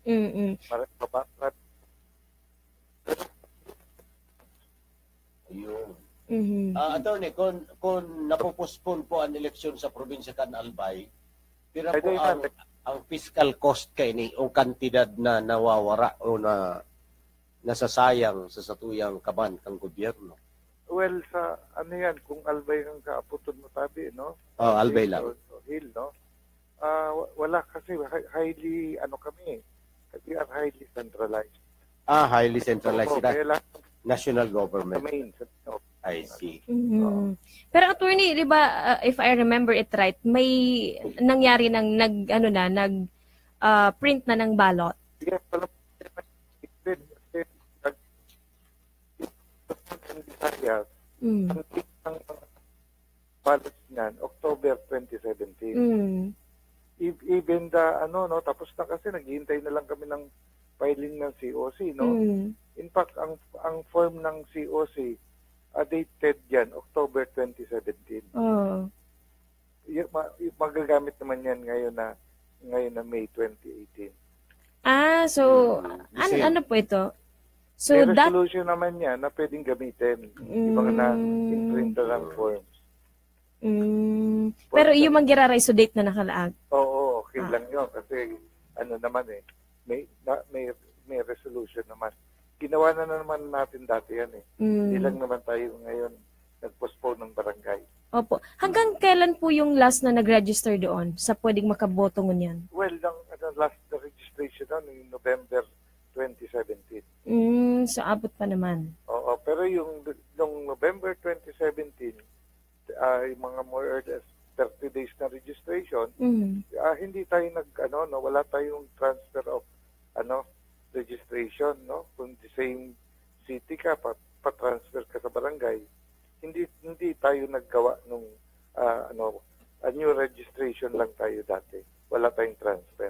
Yun. Attorney, kung napopostpone po ang eleksyon sa probinsya kan Albay, pira po ang fiscal cost kay ni o kantidad na nawawara o na nasasayang sa satuyang kaban kang gobyerno. Well, sa yan, kung Albay ang kaaputon mo tabi, no? Albay lang. Hill, no? Wala kasi highly, kami, we are highly centralized. Highly centralized So, na national government. I see. Pero attorney, di ba, if I remember it right, may nangyari ng print na ng ballot. Yeah, ang ballot niyan, October 2017. Even tapos na kasi naghihintay na lang kami ng filing ng COC, no? In fact, ang form ng COC dated yan, October 2017. Magagamit naman yan ngayon na May 2018. So, ano po ito? So, may resolution naman yan na pwedeng gamitin. Yung mga na-imprinter ng forms. Pero yung mag-gira-rise date na nakalaag? Oo, okay lang yun. Kasi, may resolution naman. Ginawa na naman natin dati yan eh. Hindi lang naman tayo ngayon nag-postpone ng barangay. Opo. Hanggang kailan po yung last na nag-register doon sa pwedeng makaboto ngunyan? Well, last registration yung November 2017. So abot pa naman. Oo, pero yung November 2017, yung mga more or less 30 days na registration, hindi tayo wala tayong transfer of registration, no? Kung the same city ka, pa-transfer ka sa barangay, hindi tayo naggawa nung a new registration lang tayo dati. Wala tayong transfer.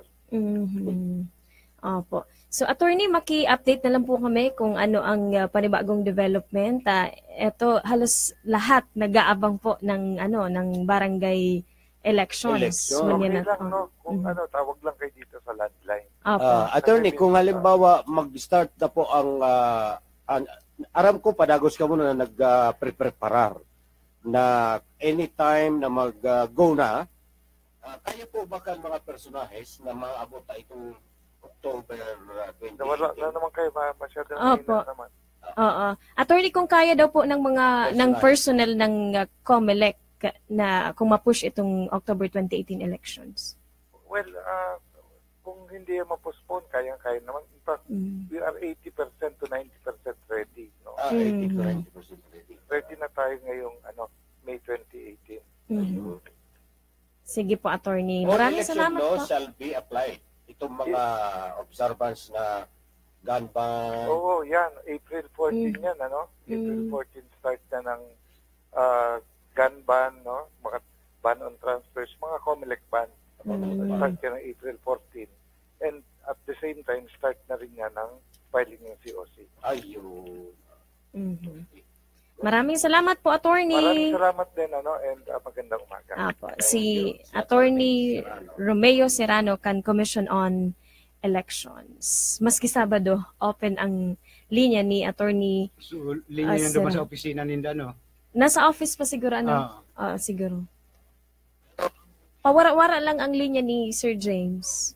Opo. So attorney, maki-update na lang po kami kung ano ang panibagong development. Ito halos lahat nag-aabang po ng barangay elections. Okay lang, no? Kung tawag lang kayo dito sa landline. Attorney, kung halimbawa mag-start na po ang aram ko padagos ka muna na nag-preparar na anytime na mag-go na, kaya po ba kan mga personahes na maabot na itong October 20? Wala na naman kayo masyadong naman. Attorney, kung kaya daw po ng personnel ng COMELEC na kung ma-push itong October 2018 elections? Well, kung hindi ma-postpone, kaya naman. In fact, we are 80% to 90% ready. No? 80 to 90% ready. Ready na tayo ngayong May 2018. Sige po, attorney. Maraming salamat po. Shall be applied. Itong mga observance na gun ban. Oo, yan. April 14 yan, April 14 start na ng gun ban, no? Mga ban on transfers, mga COMELEC ban. Start yan ng April 14. And at the same time, start na rin yan ng filing ng COC. Ayun. Maraming salamat po, attorney. Maraming salamat din, and magandang umaga. Apo, si Attorney Romeo Serrano can Commission on Elections. Maski Sabado, open ang linya ni Attorney. So, linya yan naman sa opisina ninda, no? Nasa office pa siguro, siguro. Pawara-wara lang ang linya ni Sir James.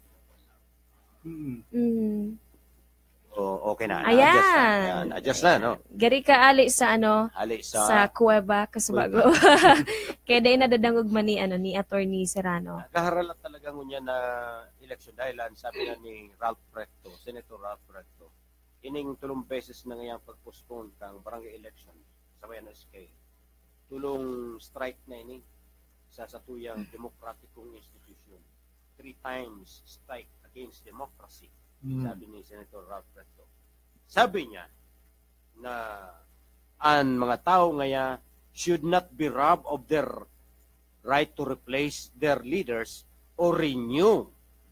Okay na. Ayan. Adjust na, no? Gari ka ali sa sa kuweba Kasabago. Kaya dahil nadadangog man ni Attorney Serrano. Kaharalat talaga ngunya na election dahil sabi na ni Senator Ralph Recto, ining 3 beses na ngayang pag-postpone kang barangay election sa Bayan SK. Tulong strike na ini. sa satuyang demokratikong institusyon. 3 times strike against democracy, sabi ni Senator Ralph Preto. Sabi niya na ang mga tao ngaya should not be robbed of their right to replace their leaders or renew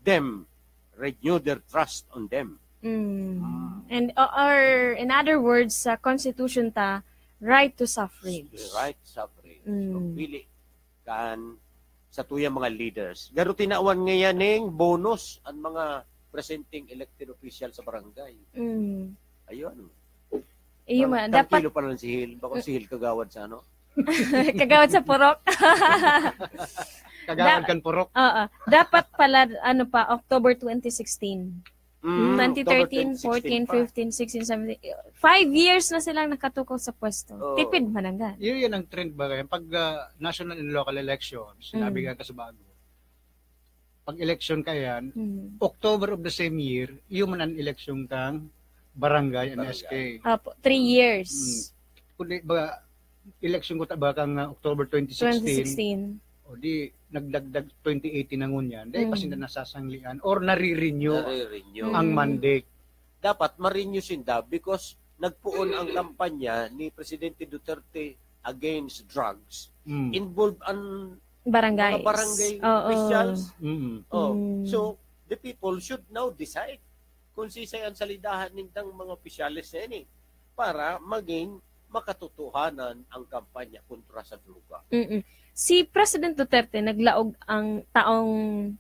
their trust on them. And or in other words, sa constitution ta, right to suffrage. Right to suffrage. So, pili kan sa tuyang mga leaders. Garo tinawan ngayon ng bonus ang mga presenting elected official sa barangay. Ayun. Iyo man, dapat kilo pa lang si Hil. Baka si Hil kagawad sa ano? kagawad sa purok. Kagawad kan purok. Oo. Dapat pala October 2016. 2013, 14, 15, 16, 17. 5 years na silang nakatukow sa pwesto. Tipid mananggan. Yun ang trend ba kaya? Pag national and local elections, sinabi ka sa bago. Pag election ka yan, October of the same year, yun man ang election kang barangay and SK. 3 years. Kundi ba, election ko ba kang October 2016? 2016. O di, nagdagdag 2018 na ngunyan, dahil kasi na nasasanglian or nare-renew ang mandate. Dapat ma-renew sinda because nagpuon ang kampanya ni Presidente Duterte against drugs. Involved ang barangay officials. So, the people should now decide kung sisay ang salidahan nitang mga opisyalis na ini para maging makatotohanan ang kampanya kontra sa droga. Si President Duterte naglaog ang taong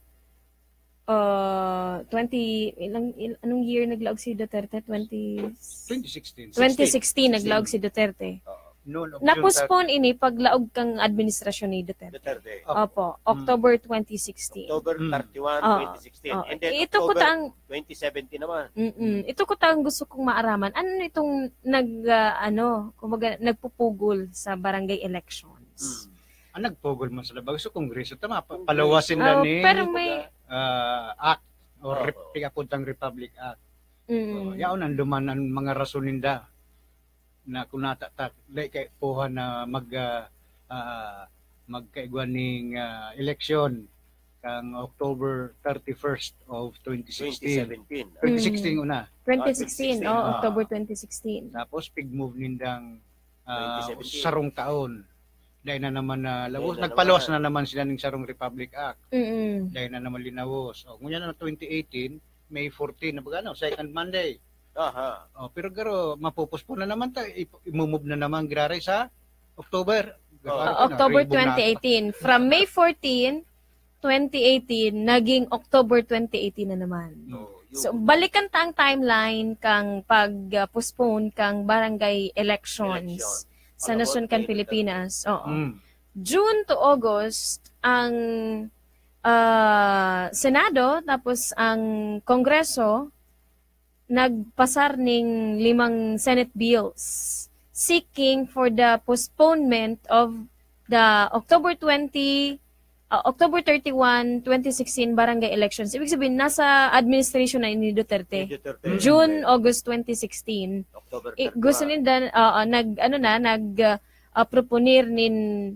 anong year naglaog si Duterte? 2016 naglaog si Duterte. Na-postpone ini paglaog kang administrasyon ni Duterte. Opo, October 2016. October 31, 2016. And then ito October ko 2017 naman. Ito ko gusto kong maaraman. Ano itong nagpupugol sa barangay elections? Nagpugol man sa labag sa Kongreso. Tama, palawasin na ni pero may Act or Pinapuntang Republic Act. Yaon ang duman ang mga rason ninda na kung natatak dahil kay puha na magkaigwan ng eleksyon kang October 31st of 2016. 2016 una. 2016, October 2016. Tapos pig-move nindang sarong taon. Dahil na naman nagpalawas na naman sila ng Sarong Republic Act. Dahil na naman linawos. Ngunyan na 2018, May 14, second Monday. Pero garo, mapupuspon na naman tayo. I-move na naman graray sa October. October 2018. From May 14, 2018, naging October 2018 na naman. So, balikan ta ang timeline kang pag-postpone kang barangay elections sa Nasyon kan Pilipinas. June to August, ang Senado, tapos ang Kongreso, nagpasar ng 5 Senate bills seeking for the postponement of the October 31, 2016 barangay elections. Ibig sabihin, nasa administration na ni Duterte. June, August 2016. Gusto nila nag-proponir nin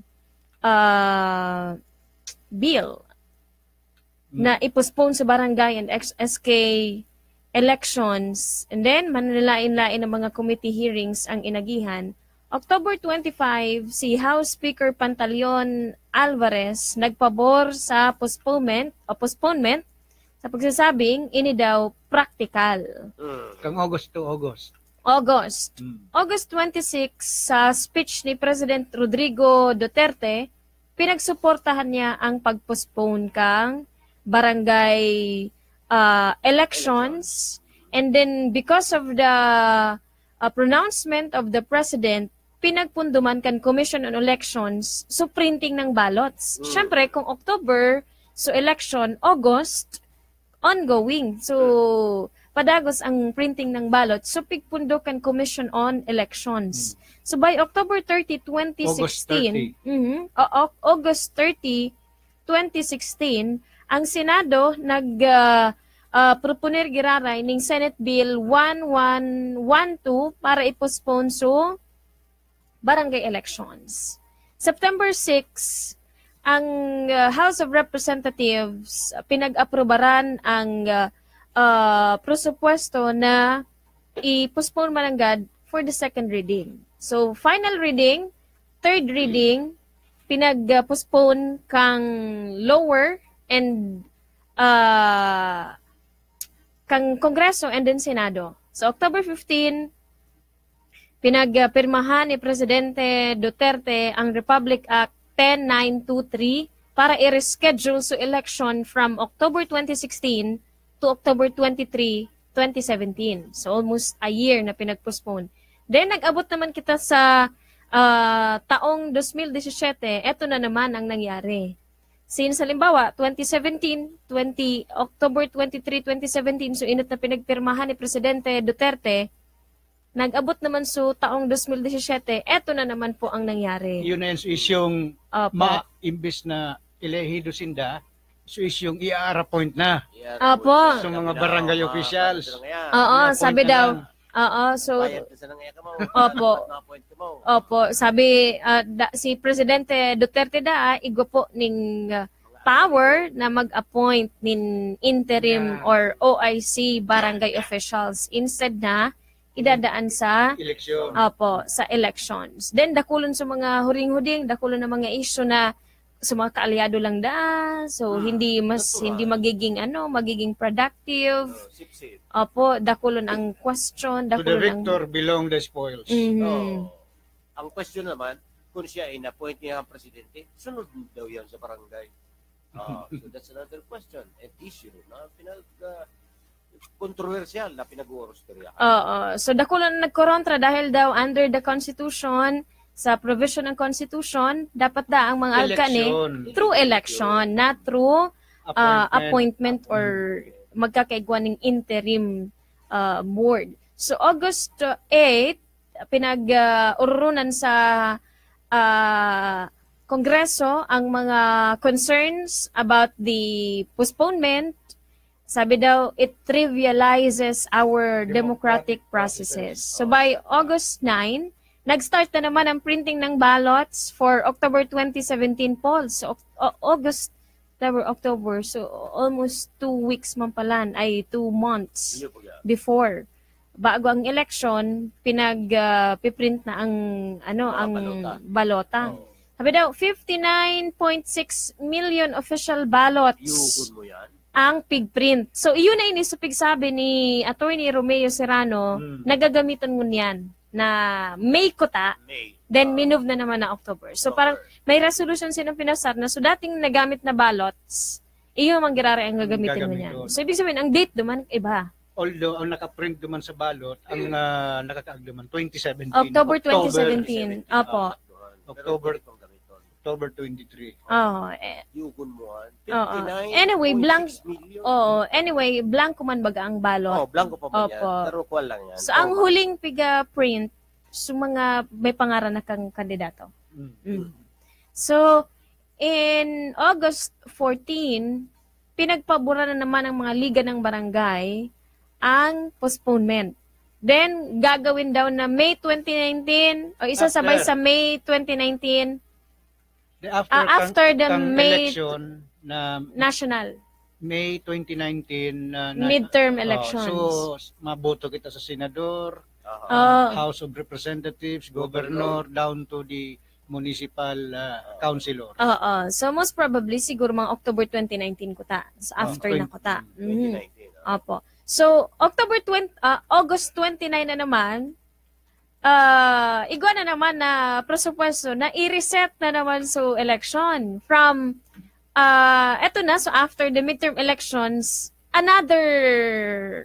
bill na i-postpone sa barangay and SK elections. And then, manalain-lain ng mga committee hearings ang inagihan. October 25, si House Speaker Pantaleon Alvarez nagpabor sa postponement sa pagsasabing ini daw practical. Kang August to August. August 26, sa speech ni President Rodrigo Duterte, pinagsuportahan niya ang pag-postpone kang barangay elections. And then because of the pronouncement of the President, pinagpunduman kan Commission on Elections so printing ng ballots. Siyempre, kung October, so election, August, ongoing. So, padagos ang printing ng ballots. So, pigpundo kan Commission on Elections. So, by October 30, 2016, August 30, 2016, ang Senado proponer giraray ng Senate Bill 1112 para i-postpone so barangay elections. September 6, ang House of Representatives pinag-aprobaran ang presupuesto na i-postpone mananggad for the second reading. So, final reading, third reading, pinag-postpone kang lower and kang Kongreso and then Senado. So, October 15, pinagpirmahan ni Presidente Duterte ang Republic Act 10923 para i-reschedule sa election from October 2016 to October 23, 2017. So, almost a year na pinag-postpone. Then, nag-abot naman kita sa taong 2017, eto na naman ang nangyari. Since, halimbawa, 2017, October 23, 2017, so init na pinagpirmahan ni Presidente Duterte, nag-abot naman so taong 2017, eto na naman po ang nangyari. Yun na is yung imbis na elehido sinda, so is yung i-appoint na. Opo. So mga barangay officials. Oo, sabi daw. Oo, so Opo, sabi si Presidente Duterte igo po ning power na mag-appoint nin interim or OIC barangay officials instead na idadaan sa election. Opo, sa elections. Then dakulon sa mga huring-huding, dakulon na mga issue na sa mga kaalyado lang so hindi magiging magiging productive. Opo, dakulon ang question, To the dakulon victor belong the spoils. Ang question naman, kung siya ay na-appoint niya ang presidente, sunod daw yan sa barangay. So that's another question and issue na kontrobersyal na pinag-uurustorya. So dakulon nagkorontra dahil daw under the Constitution, sa provision ng Constitution, dapat ang mga alkane through election, not through appointment or magkakaigwa ng interim board. So August 8, pinag-urunan sa Kongreso ang mga concerns about the postponement. Sabi daw, it trivializes our democratic processes. So by August 9, nag-start na naman ang printing ng ballots for October 2017 polls. So, August, October. So, almost 2 weeks man palan, 2 months before. Bago ang election, pinag-piprint na ang balota. Sabi daw, 59.6 million official ballots ang pigprint. So, iyon na inisupig sabi ni Attorney Romeo Serrano, nagagamitan mo niyan na May kuta, then minove na naman na October. So, parang may resolution silang pinasar na so dating nagamit na ballots, iyon ang girara ang gagamitin mo niyan. So, ibig sabihin, ang date naman iba. Although, ang nakaprint naman sa ballot, ang nakakaag naman, 2017. October 2017. Opo. October 23. Anyway, blanco man baga ang balot. Blanco pa ba yan? Pero kuwan lang yan. So, ang huling piga-print, so mga may pangaran na kang kandidato. So, in August 14, pinagpabura na naman ang mga liga ng barangay ang postponement. Then, gagawin daw na May 2019, o isasabay sa May 2019, after the May election na national May 2019 midterm elections. So maboto kita sa senador, House of Representatives, governor down to the municipal councilor. So most probably siguro mga October 2019 kuta. So after na kuta. 2019. Opo. So August 29 na naman, igwa na naman na presupuesto na i-reset na naman so election from eto na, so after the midterm elections, another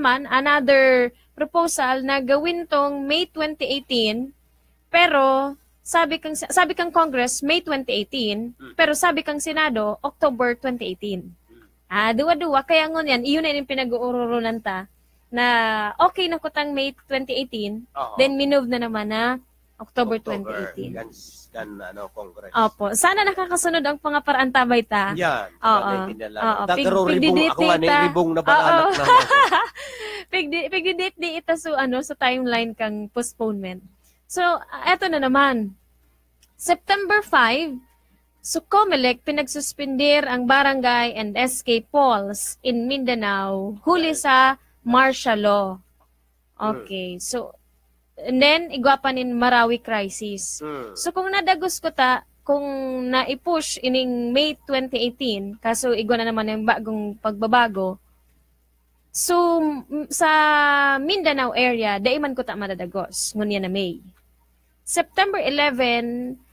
proposal na gawin tong May 2018, pero sabi kang Congress May 2018, pero sabi kang Senado October 2018. Duwa-duwa kaya ngon yan, iyon na yung pinag-uururunan ta na okay na kutang May 2018, then minove na naman na October 2018. Congress. Opo. Sana nakakasunod ang pangaparaan tabay ta. Yan. Pero ribong na balanak na. Pigdidate di ita sa timeline kang postponement. So, eto na naman. September 5, So COMELEC pinagsuspender ang barangay and SK polls in Mindanao huli sa martial law. Okay. So and then igwapanin Marawi crisis. So kung nadagos ko kung na-push ining May 2018 kaso igwa na naman yung bagong pagbabago. So sa Mindanao area daiman ko madadagos ngunya na May. September 11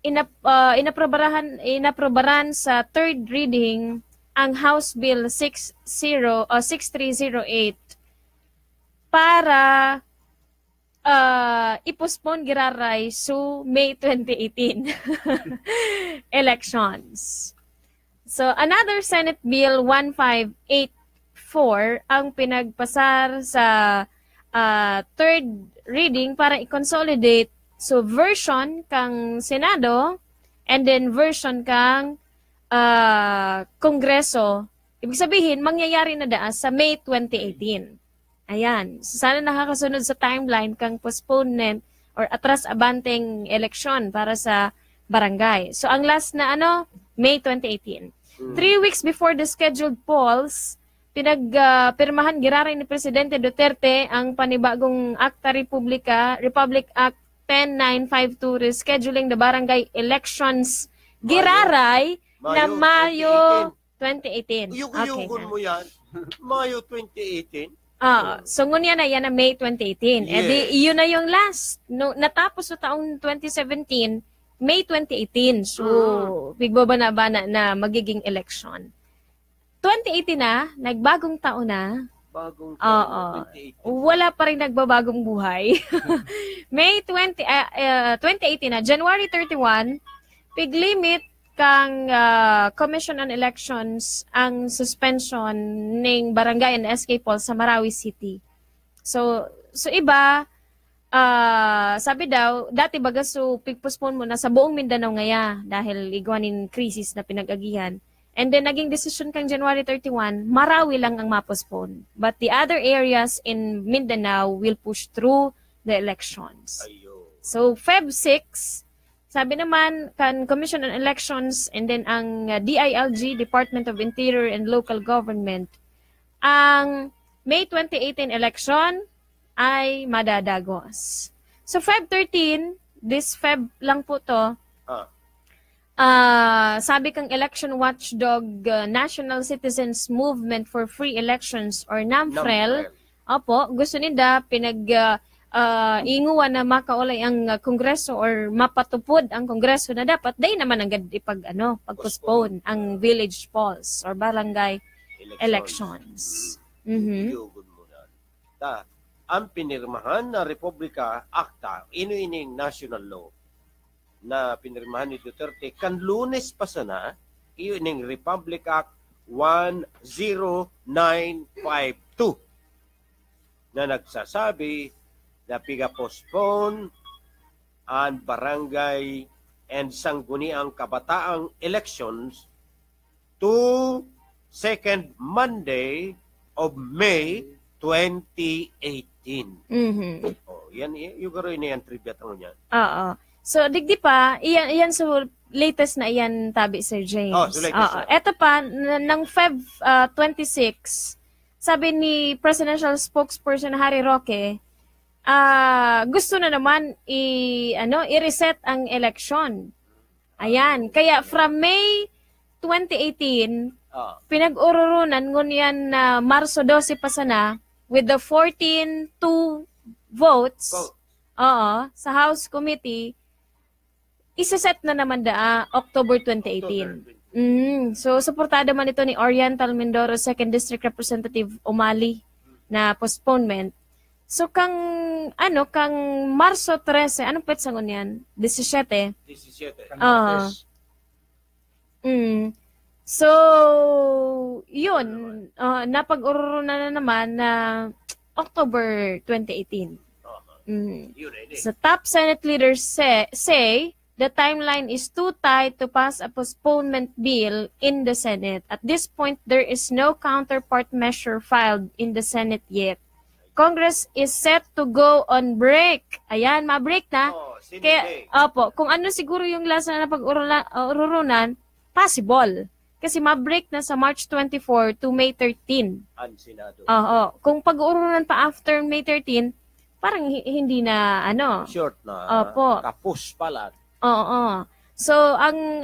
inaprobaran sa third reading ang House Bill 6308 para i-postpone giraray so May 2018 elections. So another Senate Bill 1584 ang pinagpasar sa third reading para i-consolidate so version kang Senado and then version kang Kongreso. Ibig sabihin, mangyayari na sa May 2018. Ayan. So, sana nakakasunod sa timeline kang postponement or atras abanteng eleksyon para sa barangay. So ang last na May 2018. 3 weeks before the scheduled polls, pinagpirmahan giraray ni Presidente Duterte ang panibagong Acta Republic Act 10952 rescheduling the barangay elections giraray na Mayo 2018. Uyugun mo yan. Mayo 2018. So ngunya na yan na May 2018. Yes. Iyon na yung last. Natapos sa taong 2017, May 2018. So, bigbabana-bana na magiging election. 2018 na, nagbagong taon na. Bagong taon, 2018. Wala pa rin nagbabagong buhay. May 2018 na, January 31, pig-limit kang Commission on Elections ang suspension ng barangay and SK polls sa Marawi City. So iba, sabi daw, dati baga pig-postpone mo na sa buong Mindanao ngaya dahil igwanin krisis na pinag-agihan. And then, naging decision kang January 31, Marawi lang ang ma-postpone. But the other areas in Mindanao will push through the elections. So, Feb 6, sabi naman, kan Commission on Elections and then ang DILG, Department of Interior and Local Government, ang May 2018 election ay madadagos. So, Feb 13, this Feb lang po to, sabi kang election watchdog National Citizens Movement for Free Elections or NAMFREL, gusto nila inguwan na makaulay ang Kongreso or mapatupod ang Kongreso na dapat day naman ang pag-postpone ang village polls or barangay elections. Ang pinirmahan na Republika Acta, inuining national law, na pinirmahan ni Duterte kan Lunes pa sana, iyon Republic Act 10952 na nagsasabi na piga-postpone ang barangay and sangguniang kabataang elections to second Monday of May 2018. Yan yung garo na yan trivia tango niya. So, digdi pa, iyan so latest na iyan tabi, Sir James. So latest Ito pa, ng Feb 26, sabi ni Presidential Spokesperson Harry Roque, gusto na naman i-reset ang election. Ayan. Kaya from May 2018, pinag-ururunan ngunyan na Marso 12 pa sana with the 14-2 votes sa House Committee, isa-set na naman October 2018. So, suportada man ito ni Oriental Mindoro 2nd District Representative Umali na postponement. So, kang Marso 13, anong petsa ngunyan? 17. 17. So, yun, napag-ururo na naman na October 2018. So, top Senate leaders say the timeline is too tight to pass a postponement bill in the Senate. At this point, there is no counterpart measure filed in the Senate yet. Congress is set to go on break. Ayan, ma-break na. Kaya, opo, kung ano siguro yung last na pag-ururunan, possible. Kasi ma-break na sa March 24 to May 13. Ansinado. Oo. Kung pag-ururunan pa after May 13, parang hindi na, Short na. Opo. Kapus pala. Oo. So, ang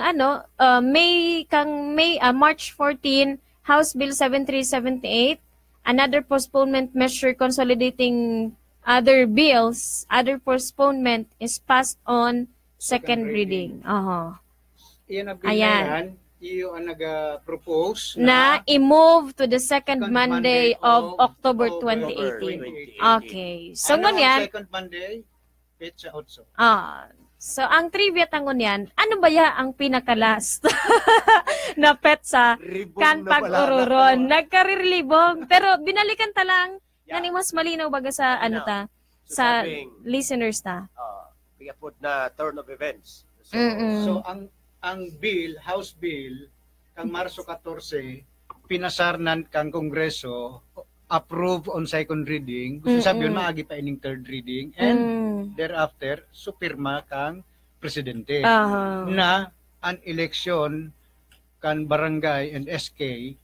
March 14, House Bill 7378, another postponement measure consolidating other bills, other postponement is passed on second reading. Iyan ang yan, iyo ang nag-propose na i-move to the second Monday of October 2018. Okay. So, ngunyan, second Monday, Petsa 8. So, ang trivia tangon yan, ano ba ya ang pinaka-last na petsa kan pag-ururon? Nagkarirlibong. Pero binalikan ta lang, nga ni mas malinaw baga sa sa listeners ta. Kaya po na turn of events. So, ang bill, House Bill, kang Marso 14, pinasarnan kang Kongreso, approve on second reading, gusto sabihin maagi pa ining third reading, and thereafter, supirma kang presidente na an election kan barangay and SK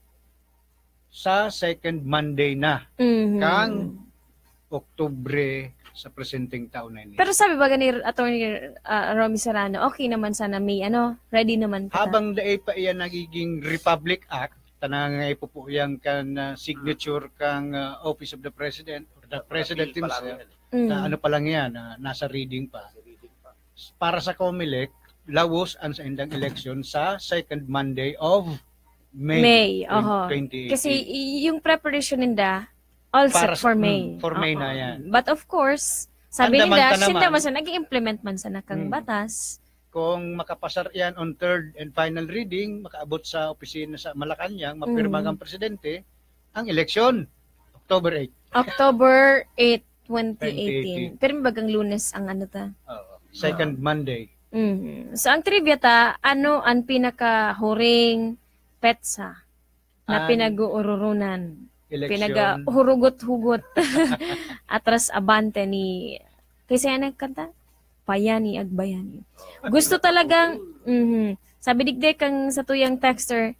sa second Monday na, kang Oktubre sa presenteng taon na ini. Pero sabi ba ni Attorney Romy Serrano, okay naman sana may ready naman kita. Habang daay pa iyan nagiging Republic Act, tanangay po po yan kan signature kang Office of the President or the President himself, na pa lang yan, nasa reading pa. Para sa COMELEC, lawos ang sa indang election sa second Monday of May 2018. Kasi yung preparation ninda, all set for May. For May na yan. But of course, sabi nila, sinda man sa nag-implement man sa nakang batas. Kung makapasar yan on third and final reading, makaabot sa opisina sa Malacanang, mapirma ang presidente, ang eleksyon, October 8. October 8, 2018. Pero bagang Lunes ang Second Monday. So ang trivia ano ang pinaka-huring petsa na pinag-uururunan? Pinag-hurugot-hugot atras abante ni kasi yan nagkanta? Payani agbayani. Gusto talagang sabi digde kang sa tuyang texter,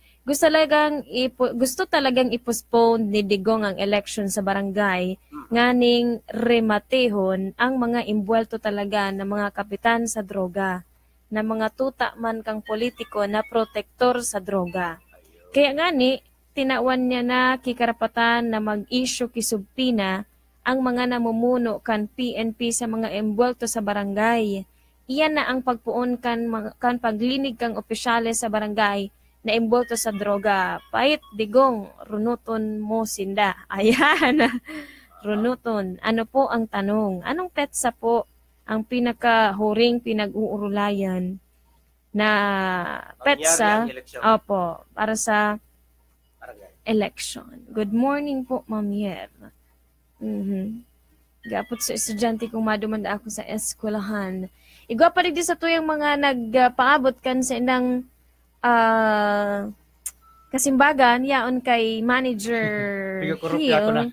gusto talagang i-postpone ni Digong ang election sa barangay nganing rematehon ang mga imbuelto talaga ng mga kapitan sa droga, na mga tuta man kang politiko na protektor sa droga. Kaya ngani tinawan niya na kikarapatan na mag-issue kisubpina ang mga namumuno kan PNP sa mga embuelto sa barangay. Iyan na ang pagpuon kan paglinig kang opisyales sa barangay na embuelto sa droga. Pait, Digong, runuton mo sinda. Ayan, runuton. Ano po ang tanong? Anong petsa po ang pinakahuring pinag-uurulayan na petsa? Opo, para sa election. Good morning po, Ma'am Yer. Gapot sa estudyante kung madumanda ako sa eskwelahan. Igwa pa rin sa tuyang mga nagpaabot kan sa inang kasimbagan, yaon kay Manager Hill.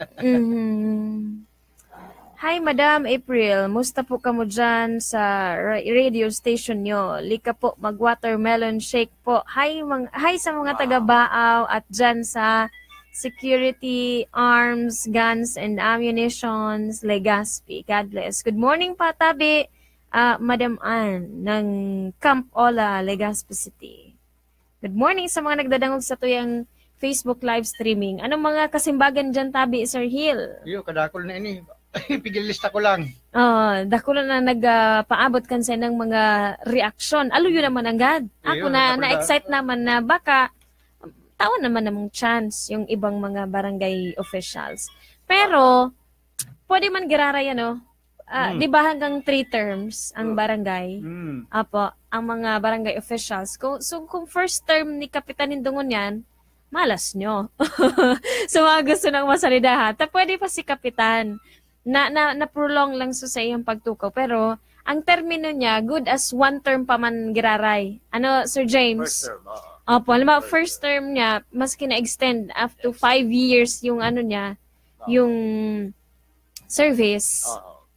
Hi, Madam April. Musta po kamo dyan sa radio station nyo? Lika po, mag-watermelon shake po. Hi sa mga taga-Baaw at dyan sa Security, Arms, Guns, and Ammunitions, Legazpi. God bless. Good morning pa, Tabi, Madam Ann, ng Camp Ola, Legazpi City. Good morning sa mga nagdadangog sa tuyang Facebook live streaming. Anong mga kasimbagan dyan, Tabi, Sir Hill? Kadakol na ini. Pigil lista ko lang. Dako na nagpaabot kan sa ng mga reaksyon. Alo yun naman agad. Ako na-excite naman na baka tawan naman namang chance yung ibang mga barangay officials. Pero, pwede man giraray, di ba hanggang 3 terms ang barangay? Apo, ang mga barangay officials. Kung first term ni Kapitan Indungon yan, malas nyo. So, mga gusto nang masalidahan. Pwede pa si Kapitan na-prolong lang sa iyong pagtukaw. Pero, ang termino niya, good as 1 term pa man giraray. Sir James? First term, Opo, alam mo, first term niya, mas kina-extend up to 5 years yung niya, yung service.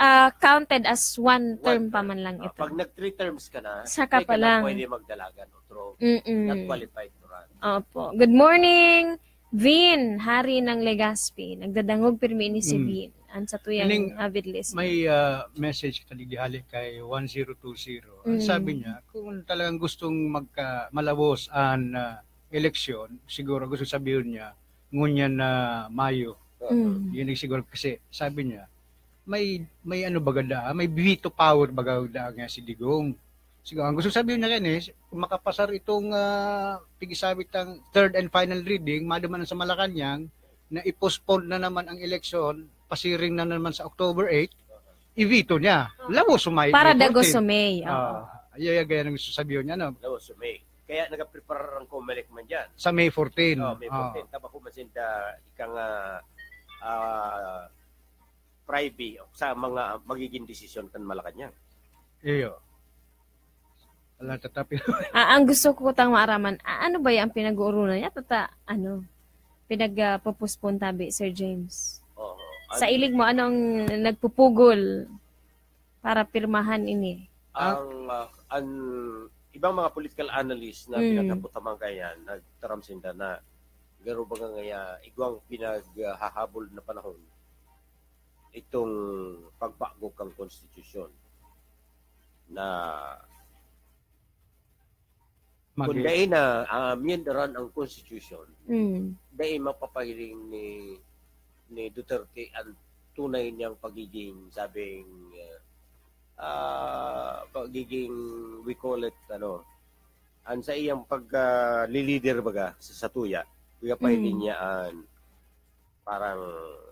counted as one term pa man lang ito. Pag nag-3 terms ka na, Saka pa ka na lang. pwede magdalagan o throw. Not qualified to run. Opo. Good morning, Vin, hari ng Legazpi. Nagdadangog pirmi ni si Vin. Ang sa tuyang avid listener. May message kanigihali kay 1020. Ang sabi niya, kung talagang gustong malabos ang eleksyon, siguro gusto sabihin niya, ngunyan na Mayo. Yun siguro kasi sabi niya, may ano bagada, may veto power bagada nga si Digong. Siguro ang gusto sabihin niya rin kung makapasar itong pigisabitang third and final reading, maduman sa Malacanang, na i-postpone na naman ang eleksyon, pasiring na naman sa October 8, i-veto niya. Labo sumay. Para dago sumay. Ayaya gaya ng gusto sabihin niya, no? Labo sumay. Kaya nag-prepare ang Comelec man dyan. Sa May 14. May 14. Taba ko masinda ikang private sa mga magiging desisyon kan Malacanang. Iyo. Wala tatapin. Ang gusto ko tang maaraman, ano ba yung pinag-uurunan niya? Pinag-postpone tabi, Sir James. Sa ilig mo, anong nagpupugol para pirmahan ini? Ang ibang mga political analysts na pinagkaputamang kaya, nagtaramsinda na garo ba nga igwang pinaghahabol na panahon itong pagbago kang konstitusyon na kung dahil na miendaran ang konstitusyon, dahil mapapahiling ni Duterte ang tunay niyang pagiging we call it ang sa iyang pag-leader baga sa satuya, papahiling niya ang parang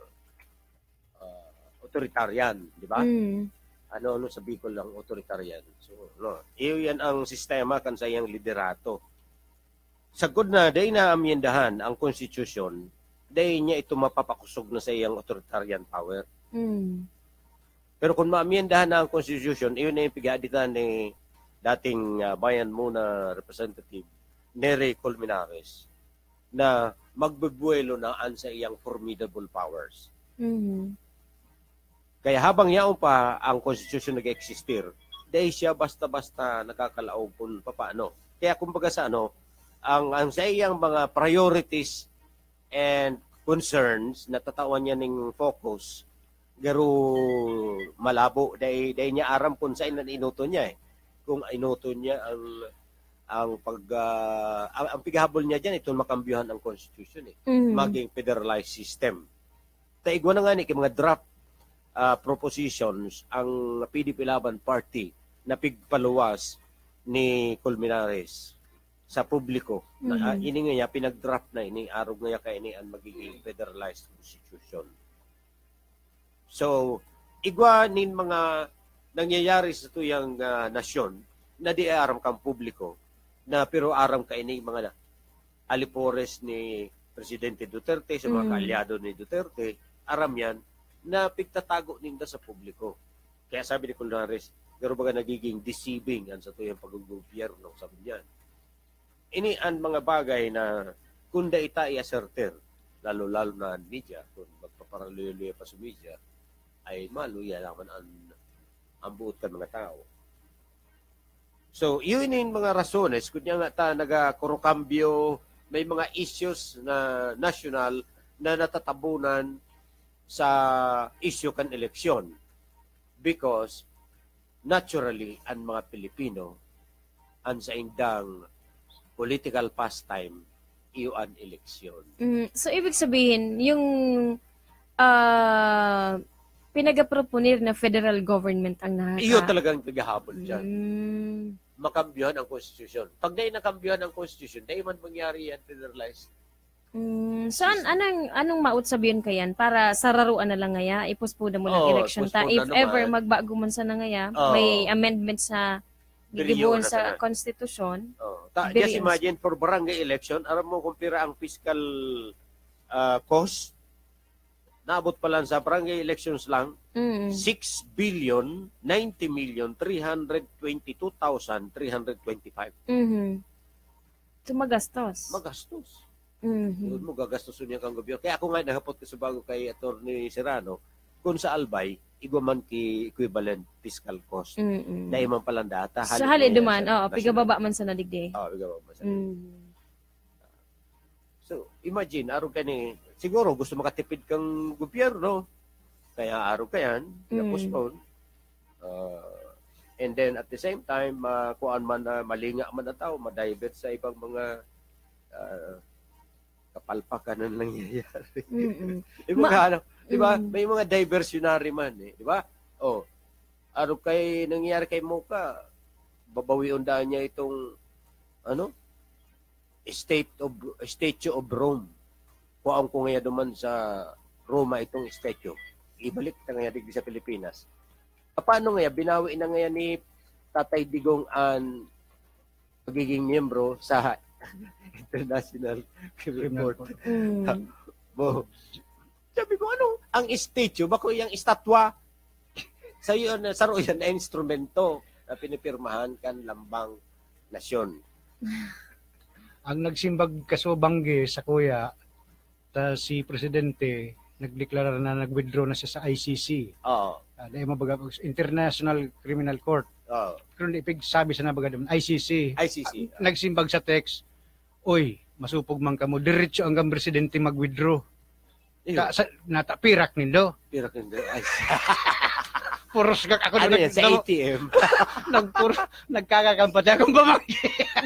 authoritarian, di ba? Ano sa Bicol lang authoritarian. So, yan ang sistema kan sa iyang liderato. Sagod na, dahil na amyendahan ang konstitusyon, dahil niya ito mapapakusog na sa iyang authoritarian power. Pero kung maamyendahan na ang konstitusyon, iyon na yung pigaditan ni dating bayan muna representative, Nere Colmenares, na magbubuelo na sa iyang formidable powers. Kaya habang yaon pa ang konstitusyon nag-existir, dahil siya basta-basta nakakalaog kung paano. Kaya kumbaga sa ang sa iyang mga priorities and concerns na tatawan niya ng focus, garo malabo, dahil niya aram kung saan na inuto niya Kung inuto niya ang pighabol niya diyan ito makambyuhan ang constitution maging federalized system. Taigwa na nga ni mga draft propositions ang PDP Laban Party na pigpaluwas ni Colmenares sa publiko. Ini nga pinag-draft na ini arog nga kay ini ang magiging federalized constitution. So, igwa nin mga nangyayari sa tuyang nasyon na di aram kang publiko na pero aram ka ini mga alipores ni Presidente Duterte sa mga kaalyado ni Duterte, aram yan na pigtatago ninda sa publiko. Kaya sabi ni Colmenares, pero baga nagiging deceiving ang sa tuyang pag-gobyerno, sabi niyan. Ini ang mga bagay na kung da ita i-asserter, lalo-lalo na ang media, kung magpaparaloy-loy pa sa media, ay maluya naman ang buot ka mga tao. So, yun yung mga rasones, kung nga ta nag-korokambyo, may mga issues na national na natatabunan sa issue kan eleksyon because naturally ang mga Pilipino ang sa indang political pastime iyo ang eleksyon. So ibig sabihin yung pinagaproponir na federal government ang nasa iyo talagang naghahabol diyan. Makambyuhan ang konstitusyon. Pag dahil nakambyuhan ang konstitusyon, dahil man mangyari yan federalized. So anong maut sabihin kayan para sararuan na lang ngaya ipospone mo lang election ta if ever magbago man sa ngaya may amendment sa gigibuon sa konstitusyon. Just imagine for barangay election aram mo kung pira ang fiscal cost naabot pa lang sa barangay elections lang 6,9,322,325. So magastos. Doon mo gagastos niya kang gobyerno. Kaya ako nga nahapot ko sa bago kay Atty. Serrano, kung sa Albay, iguman ki equivalent fiscal cost. Na imang palang data. Sa hali duman, pigababa man sa naligdi. Pigababa man sa naligdi. So, imagine, araw ka ni, siguro gusto makatipid kang gobyerno, kaya araw ka yan, postpone. And then, at the same time, kuan man na malinga man na tao, madivert sa ibang mga kapalpakan na nangyayari. Diba? May mga diversionary man, di ba? Araw kay nangyayari kay Mocha, babawion daan niya itong, Statue of Rome. Kuang ko ngayon duman sa Roma itong statue. Ibalik na ngayon digdi sa Pilipinas. Paano ngayon? Binawi na ngayon ni Tatay Digong ang pagiging miyembro sa International Criminal Court. Sabi ko, ang statue? Bako yung estatwa? Sa iyo na instrumento na pinipirmahan kan lambang nasyon. Ang nagsimbag kasubangge sa kuya, si Presidente, nagdeklara na nag-withdraw na siya sa ICC. Dahil mabaga, International Criminal Court. Pero ipig sabi sa nabaga doon, ICC. Nagsimbag sa text, oy, masupog man ka mo, diretso ang Presidente mag-withdraw. Pirak nindo. Pirak nindo. Puros ka ako na sa ATM. Nagkakakampat akong bamanggi.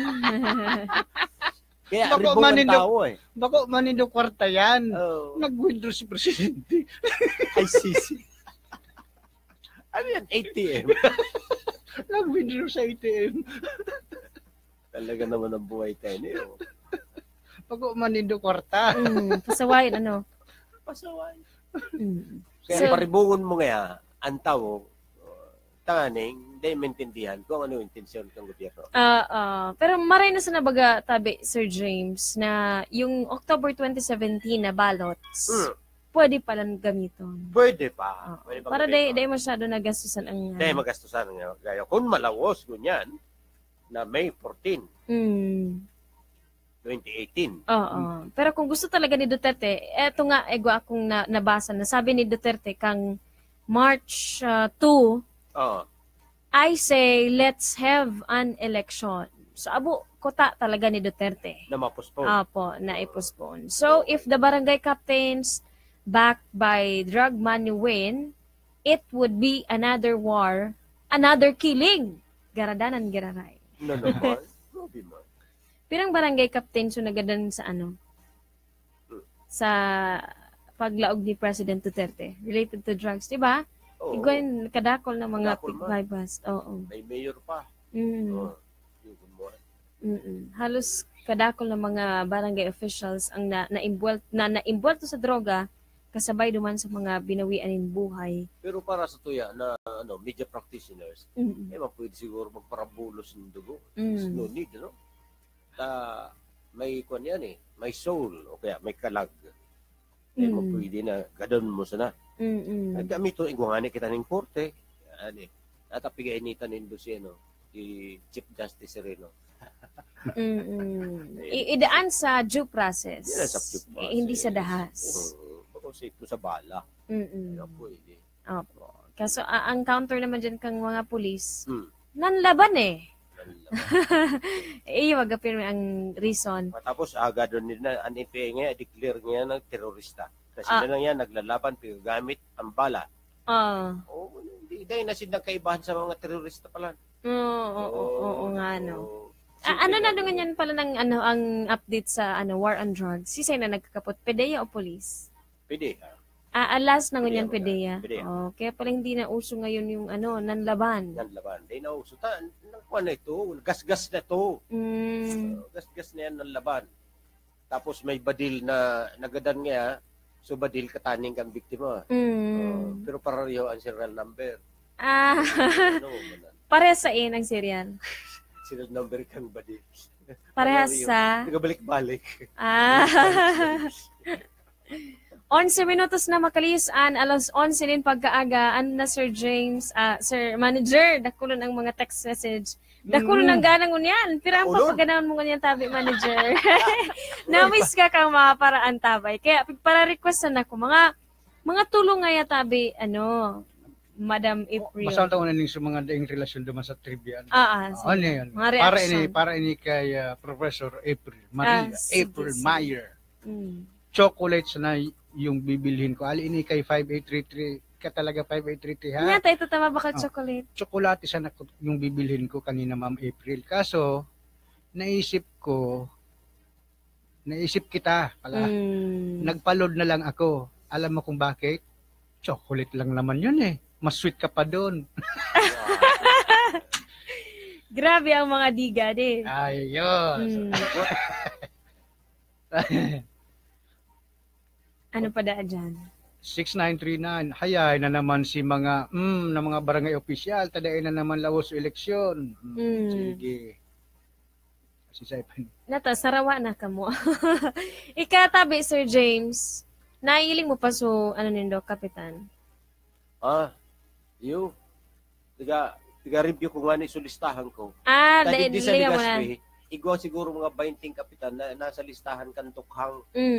Kaya ribong tao Bako manindo kwarta yan. Nag-withdraw si Presidente. ICC. Ano yan? ATM? Nag-withdraw sa ATM. Talaga naman ang buhay tayo. Bako manindo kwarta. Pasawain Pasawain. Kaya paribungon mo nga, ang tao, tanganing, hindi maintindihan kung ano yung intensyon ng gobyerno. Pero maray na sa nabaga, tabi, Sir James, na yung October 2017 na ballots, pwede palang gamiton. Pwede pa. Para day masyado nagastusan ang... Day magastusan ang gaya. Kung malawos, ganyan, na May 14. 2018. Pero kung gusto talaga ni Duterte, eto nga, akong nabasa na sabi ni Duterte kang March 2, I say, let's have an election. So, kota talaga ni Duterte. Na ma-postpone. Na i-postpone. So, if the barangay captains backed by drug money win, it would be another war, another killing. Garadanan, gararay. Naman. Pirang barangay captain sunagadan sa sa paglaog ni President Duterte related to drugs, di ba? Igwan kadakol ng mga bypass. May mayor pa. Halos kadakol ng mga barangay officials ang na-involved sa droga kasabay duman sa mga binawian ng buhay. Pero para sa tuya na media practitioners, pwede siguro magparabulos ng dugo. No need, may kwan yan may soul o kaya may kalag. Pwede na gadon mo sana. At gamito ingwangani kita ning korte. Natapigay nita nindo si Chief Justice Sereno. Idaan sa due process. Hindi sa dahas. Kasi ito sa bala. Pwede. Opo. Kaso ang counter naman dyan kang mga pulis, nanlaban magapir ang reason. Tapos agad doon nila ang NPA nga declare nga ng terorista. Kasi na yan naglalaban pero gamit ang bala. Hindi dahil na sila kaibahan sa mga terorista pala. Oo nga ano na doon yan pala ng ang update sa war on drugs? Sisay na nagkakapot, PDEA o police? PDEA. Last na ngunyan PDEA. Kaya pala hindi na uso ngayon yung nanlaban. Hindi na uso. Kuan na ito, gas-gas na ito. Gas-gas na yan ng laban. Tapos may badil na nagadan nga, so badil kataning kang biktima. Pero pareho ang serial number. Parehas sa ang serial. Serial number kang badil. Parehas sa... Nagabalik-balik. 11 minutos na makalisan, alas 11 din pagkaagaan na Sir James, Sir Manager, dakulon ang mga text message. Dakulon ang ganang unyan. Pero ang papaganaon mo ganyan, tabi Manager. Na-miss ka kang mga paraan tabay. Kaya para requestan ako, mga Mga tulong nga yatabi, Madam April. Basta taon na sa mga daing relasyon duman sa trivia. Ano yan? Mga reaction. Para ini kay Professor April. Maria April sige. Meyer. Mm. Chocolates na yung bibilhin ko. Ali ini kay 5833. Ka talaga 5833 ha? Nga, ito tama baka chocolate? Chocolate sana yung bibilhin ko kanina, Ma'am April. Kaso, naisip kita pala. Nagpalod na lang ako. Alam mo kung bakit? Chocolate lang naman yun eh. Mas sweet ka pa doon. Grabe ang mga diga din. Ayos. Ano pa daan dyan? 6939. Hayay na naman si mga na mga barangay opisyal. Tadain na naman lawas sa eleksyon. Sige. Sisaypan. Nata, sarawa na ka mo. Ikatabi, Sir James. Nailing mo pa so, nindo, Kapitan? Tiga-review ko nga ni sulistahan ko. Dahil di sa Legazpi, igwa siguro mga 20 kapitan na nasa listahan kan tukhang.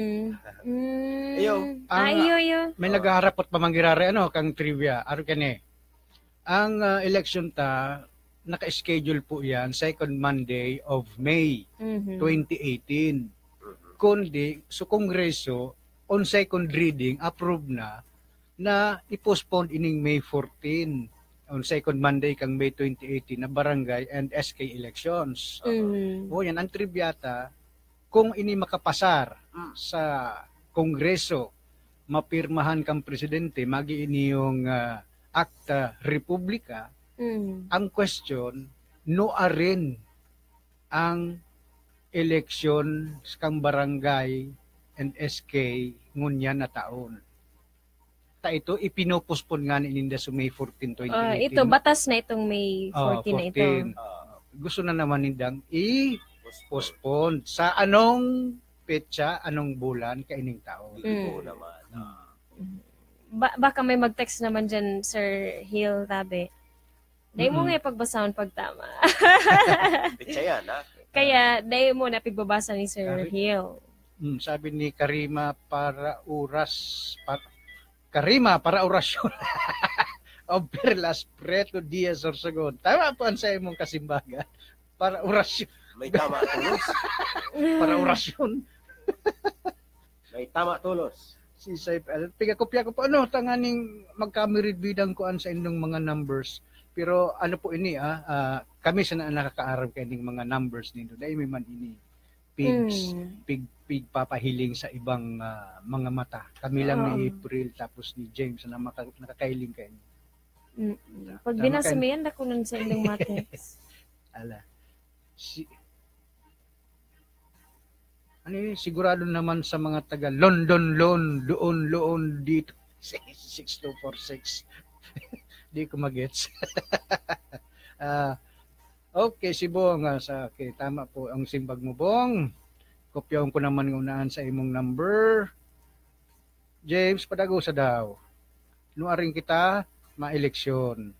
Ayo. May naghaharap at pamanggirari, kang trivia. Ang election naka-schedule po yan, second Monday of May 2018. Kundi, sa Kongreso, on second reading, approved na i-postpone ining May 14 on second Monday kang May 2018 na barangay and SK elections. Yan ang tribyata kung ini makapasar sa Kongreso, mapirmahan kang presidente, magi ini yung Acta Republica. Ang question, rin ang election kang barangay and SK ngunya na taon. Ito ipinopospon nga ni Linda sa May 14, 2018. Ito, batas na itong May 14 na ito. Gusto na naman nindang i-postpone sa anong petsa, anong bulan, kaining taon. Baka may mag-text naman dyan, Sir Hill Tabe. Dahil mo nga ipagbasahon pagtama. Petsa yan, ha? Kaya, dahil mo na pigbabasa ni Sir Hill. Sabi ni Karima para orasyon. O Perlas Preto Diaz Orsagon. Tama po ang sa imong kasimbagan. Para orasyon. May tama tulos. Para orasyon. May tama tulos. Si Saip, piga-kopya ko po. Tanganing magkamiridbidang ko sa inyong mga numbers. Pero po ini, kami sa nakakaarap kayong mga numbers nito. Dahil may man ini. Pig papahiling sa ibang mga mata. Kami lang ni April tapos ni James na nakakailing kayo. Pag binasa mo yan, dako nun sa ilang mates. Sigurado naman sa mga taga London loon dito 6246. Di ko magets. Okay, si Bong. Tama po ang simbag mo, Bong. Kopyaon ko naman unahan sa imong number. James, padago sa daw. Nuaring kita, ma-eleksyon.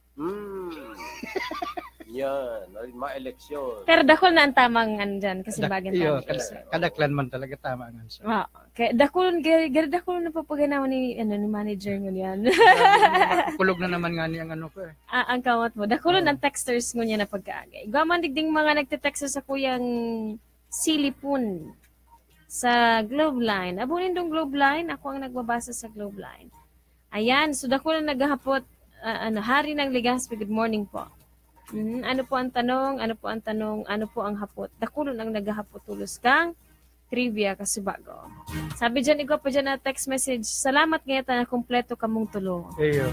Yan, ma-eleksyon. Pero dakol na ang tamang andyan kasi bagan Kadaklan man talaga tama ang answer. Kaya dakol na papaganawa ni manager mo yan. Kulog na naman nga ni ang ko eh. Ang kawat mo. Dakol ang texters mo niya na pagkaagay. Gaman digding mga nagte-text sa kuyang Silipun sa Globe Line. Abunin dong Globe Line. Ako ang nagbabasa sa Globe Line. Ayan. So dako na naghahapot. Hari ng Legazpi. Good morning po. Ano po ang tanong? Ano po ang hapot? Dako ang naghahapot tulos kang trivia kasi bago. Sabi dyan, ikaw pa dyan na text message. Salamat ngayon na kumpleto kamong tulo. Eyo.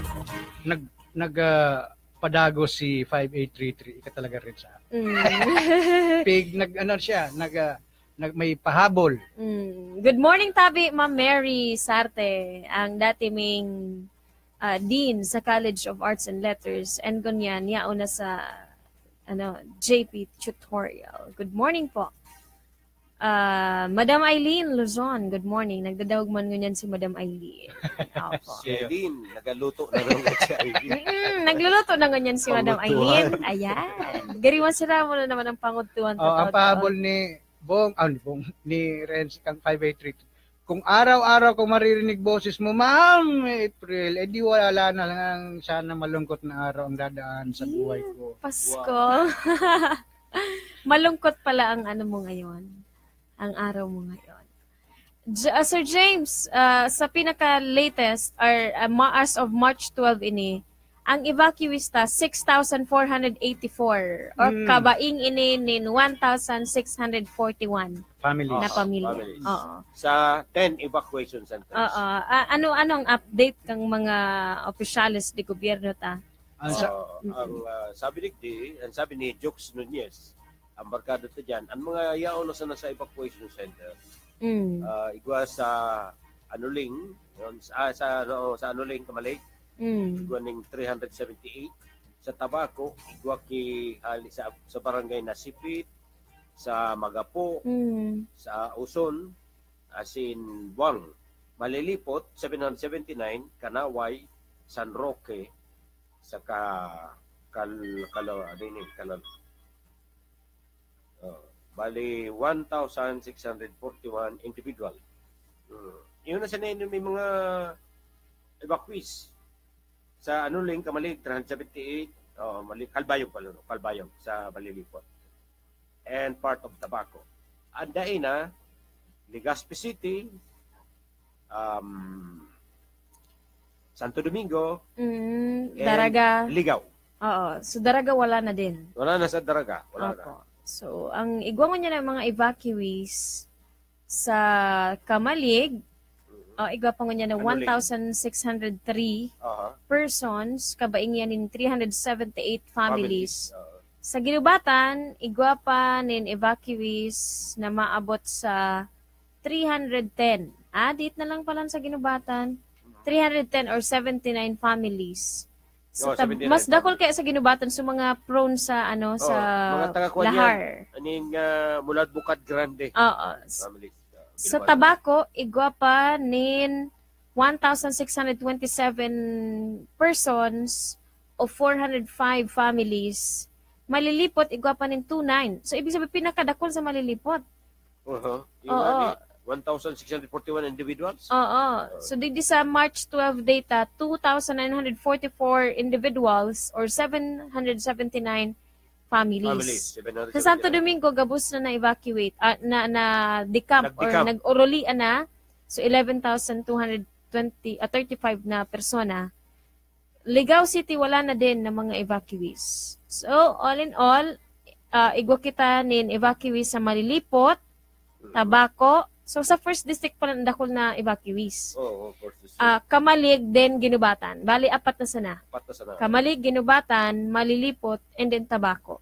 Padago si 5833. Ika talaga rin sa may pahabol. Good morning, Tabi, Ma'am Mary Sarte, ang dating Dean sa College of Arts and Letters, and ganyan, yaon na sa JP Tutorial. Good morning po. Madam Eileen Luzon, good morning. Nagdadawag man ganyan si Madam Eileen. Si Eileen, nagluto na ganyan si Eileen. Nagluluto na ganyan si Madam Eileen. Ayan. Gariwan sila mo na naman ang pangutuan. Ang pahabol ni Bong, ni Renz kang 583. kung araw-araw ko maririnig boses mo, Ma'am April, di wala na lang sana malungkot na araw ang dadaan sa buhay ko. Pasko. Wow. Malungkot pala ang ano mo ngayon. Ang araw mo ngayon. Sir James, sa pinaka-latest, as of March 12 ini, ang evacuees 6,484 or kabaing ini nin 1,641 na pamilya. Oo. Sa 10 evacuation centers. Ano ang update kang mga opisyalis di gobyerno ta? Ang sabi ni Jokes Nunez, ang barkada ta diyan, ang mga yaon na sa evacuation center. Igwa sa Anuling, sa Anuling Kamalay. Igwa ning 378 sa Tabaco, igwa sa barangay na Sipit, sa Magapo, sa Uson, asin Buang, Malilipot 779, Kanaway, San Roque, saka bali 1,641 individual. Yun na sa may mga evacuees. Sa Anuling, Kamalig, 378, Kalbayog pala, Kalbayog sa Balilipot. And part of Tabaco. Andain na, Legazpi City, Santo Domingo, Daraga. Ligaw. Oo, so Daraga wala na din. Wala na sa Daraga, wala na. So, ang igwangon niya ng mga evacuees sa Kamalig, igwa pa niya na 1,603 persons, kabaing yan in 378 families. Sa Ginubatan, igwa pa nin evacuees na maabot sa 310. Dit na lang pala sa Ginubatan. 310 or 79 families. So, mas dakol kaya sa Ginubatan sa mga prone sa sa lahar. Aning mulad Bukad Grande. Families. Sa Tabaco, igwa pa nin 1,627 persons o 405 families. Malilipot, igwa pa nin 29. So, ibig sabihin, pinakadakol sa malilipot. 1,641 individuals? So, di sa March 12 data, 2,944 individuals or 779 families. Sa Santo Domingo, gabos na na-evacuate, na-decamp or nag-orolian na. So, 11,235 na persona. Legazpi City, wala na din na mga evacuees. So, all in all, igwa kita nin evacuees sa Malilipot, Tabaco. So, sa first district pa dakol na evacuees. First district. Kamalig, then Ginubatan. Bali, apat na sana. Kamalig, Ginubatan, Malilipot, and then Tabaco.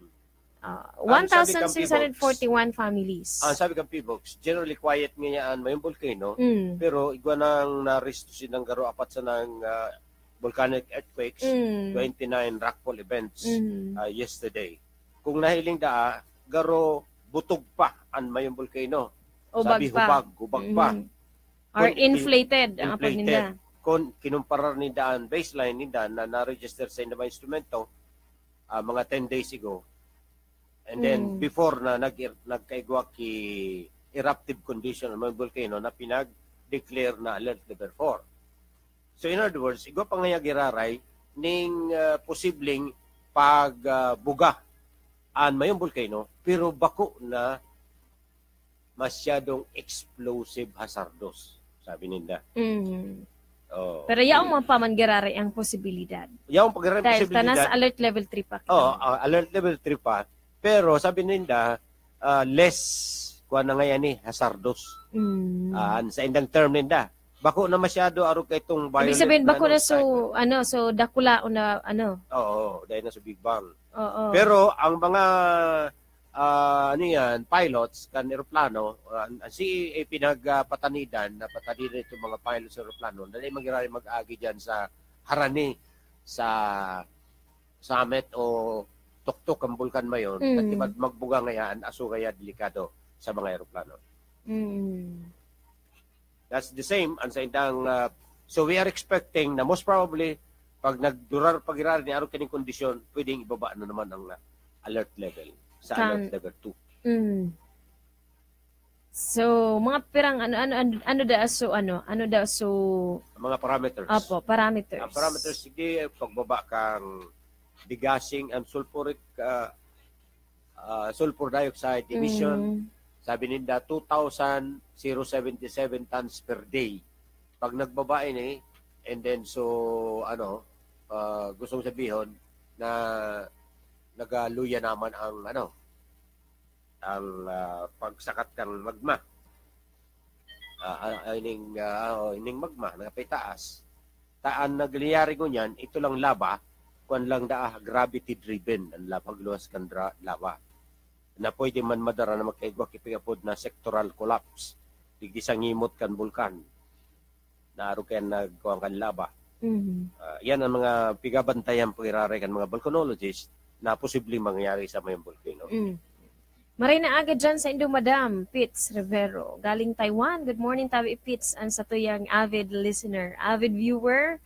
1,641 families. Sabi kang P-Box, generally quiet ngayon Mayon Volcano, pero igwa nang na-risto silang garo apat sa ng volcanic earthquakes, 29 rockfall events yesterday. Kung nahiling garo butog pa ang Mayon Volcano. Sabi hubag pa. Or inflated ang pagninda. Kung kinumpara ni daan, baseline ni daan na na-register sa mga instrumento mga 10 days ago. And then before na nagkaigwa ki eruptive condition ng Mayon Volcano na pinag-declare na alert level 4. So in other words, igwa pa nga giraray ning posibleng pagbuga ang Mayon Volcano pero bako na masyadong explosive hazardous, sabi nila. Pero yaong mga pamangiraray ang posibilidad. Yaong pagiraray ang posibilidad. Dahil tanas alert level 3 pa. Alert level 3 pa. Pero sabi nila, less kuha na ngayon hazardous. Sa indang term nila. Bako na masyado aro kay itong violent. Ibig sabihin, bako na so dakula o na dahil na sa Big Bang. Pero ang mga pilots kan eroplano si pinagpatanidan na patanidan itong mga pilots sa eroplano dali magirari mag-agi diyan sa harani sa summit o tuktok ang bulkan mayon at magbuga ngayon aso kaya delikado sa mga eroplano. That's the same ang sa indang so we are expecting na most probably pag nagdurar pagirari ni aro kining kondisyon pwedeng ibaba na naman ang alert level sa alert level 2. So, mga pirang ano daw so Mga parameters. Apo, parameters. Ang parameters sige pagbaba kang degassing and sulfur dioxide emission. Sabi nila 2,077 tons per day. Pag nagbaba ini and then so gusto mong sabihin na nagaluya naman ang pagsakat kang magma. Ining magma nagapay taas. Taan nagliyari ko niyan, ito lang lava, kuan lang gravity driven ang pagluwas kan lava. Na pwede man madara na magkaigwa kipigapod na sectoral collapse. Digdi sa ngimot kan bulkan. Naaro kaya nagkuhan kan lava. Yan ang mga pigabantayan po irare kan mga volcanologists na posibleng mangyari sa mayong volcano. Maray na agad dyan sa Indo Madam, Pitts Rivero. Galing Taiwan. Good morning, Tabi Pitts. Ang sa tuyang avid listener, avid viewer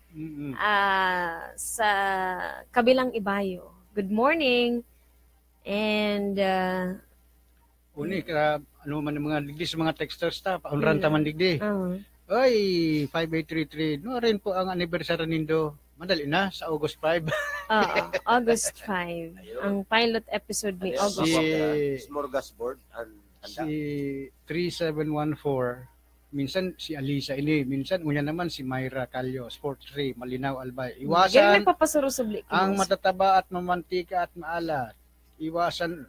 sa kabilang ibayo. Good morning. And uni ka man mga digdi sa mga texters ta paunran taman digdi. Oy, 5833. No rin po ang anniversary nindo. Madali na sa August 5. August 5. Ang pilot episode ni August. Smorgasbord si 3714. Minsan si Alisa ini, minsan unya naman si Myra Calio, Sport 3, Malinaw, Albay. Iwasan ang matataba at mamantika at maalat. Iwasan.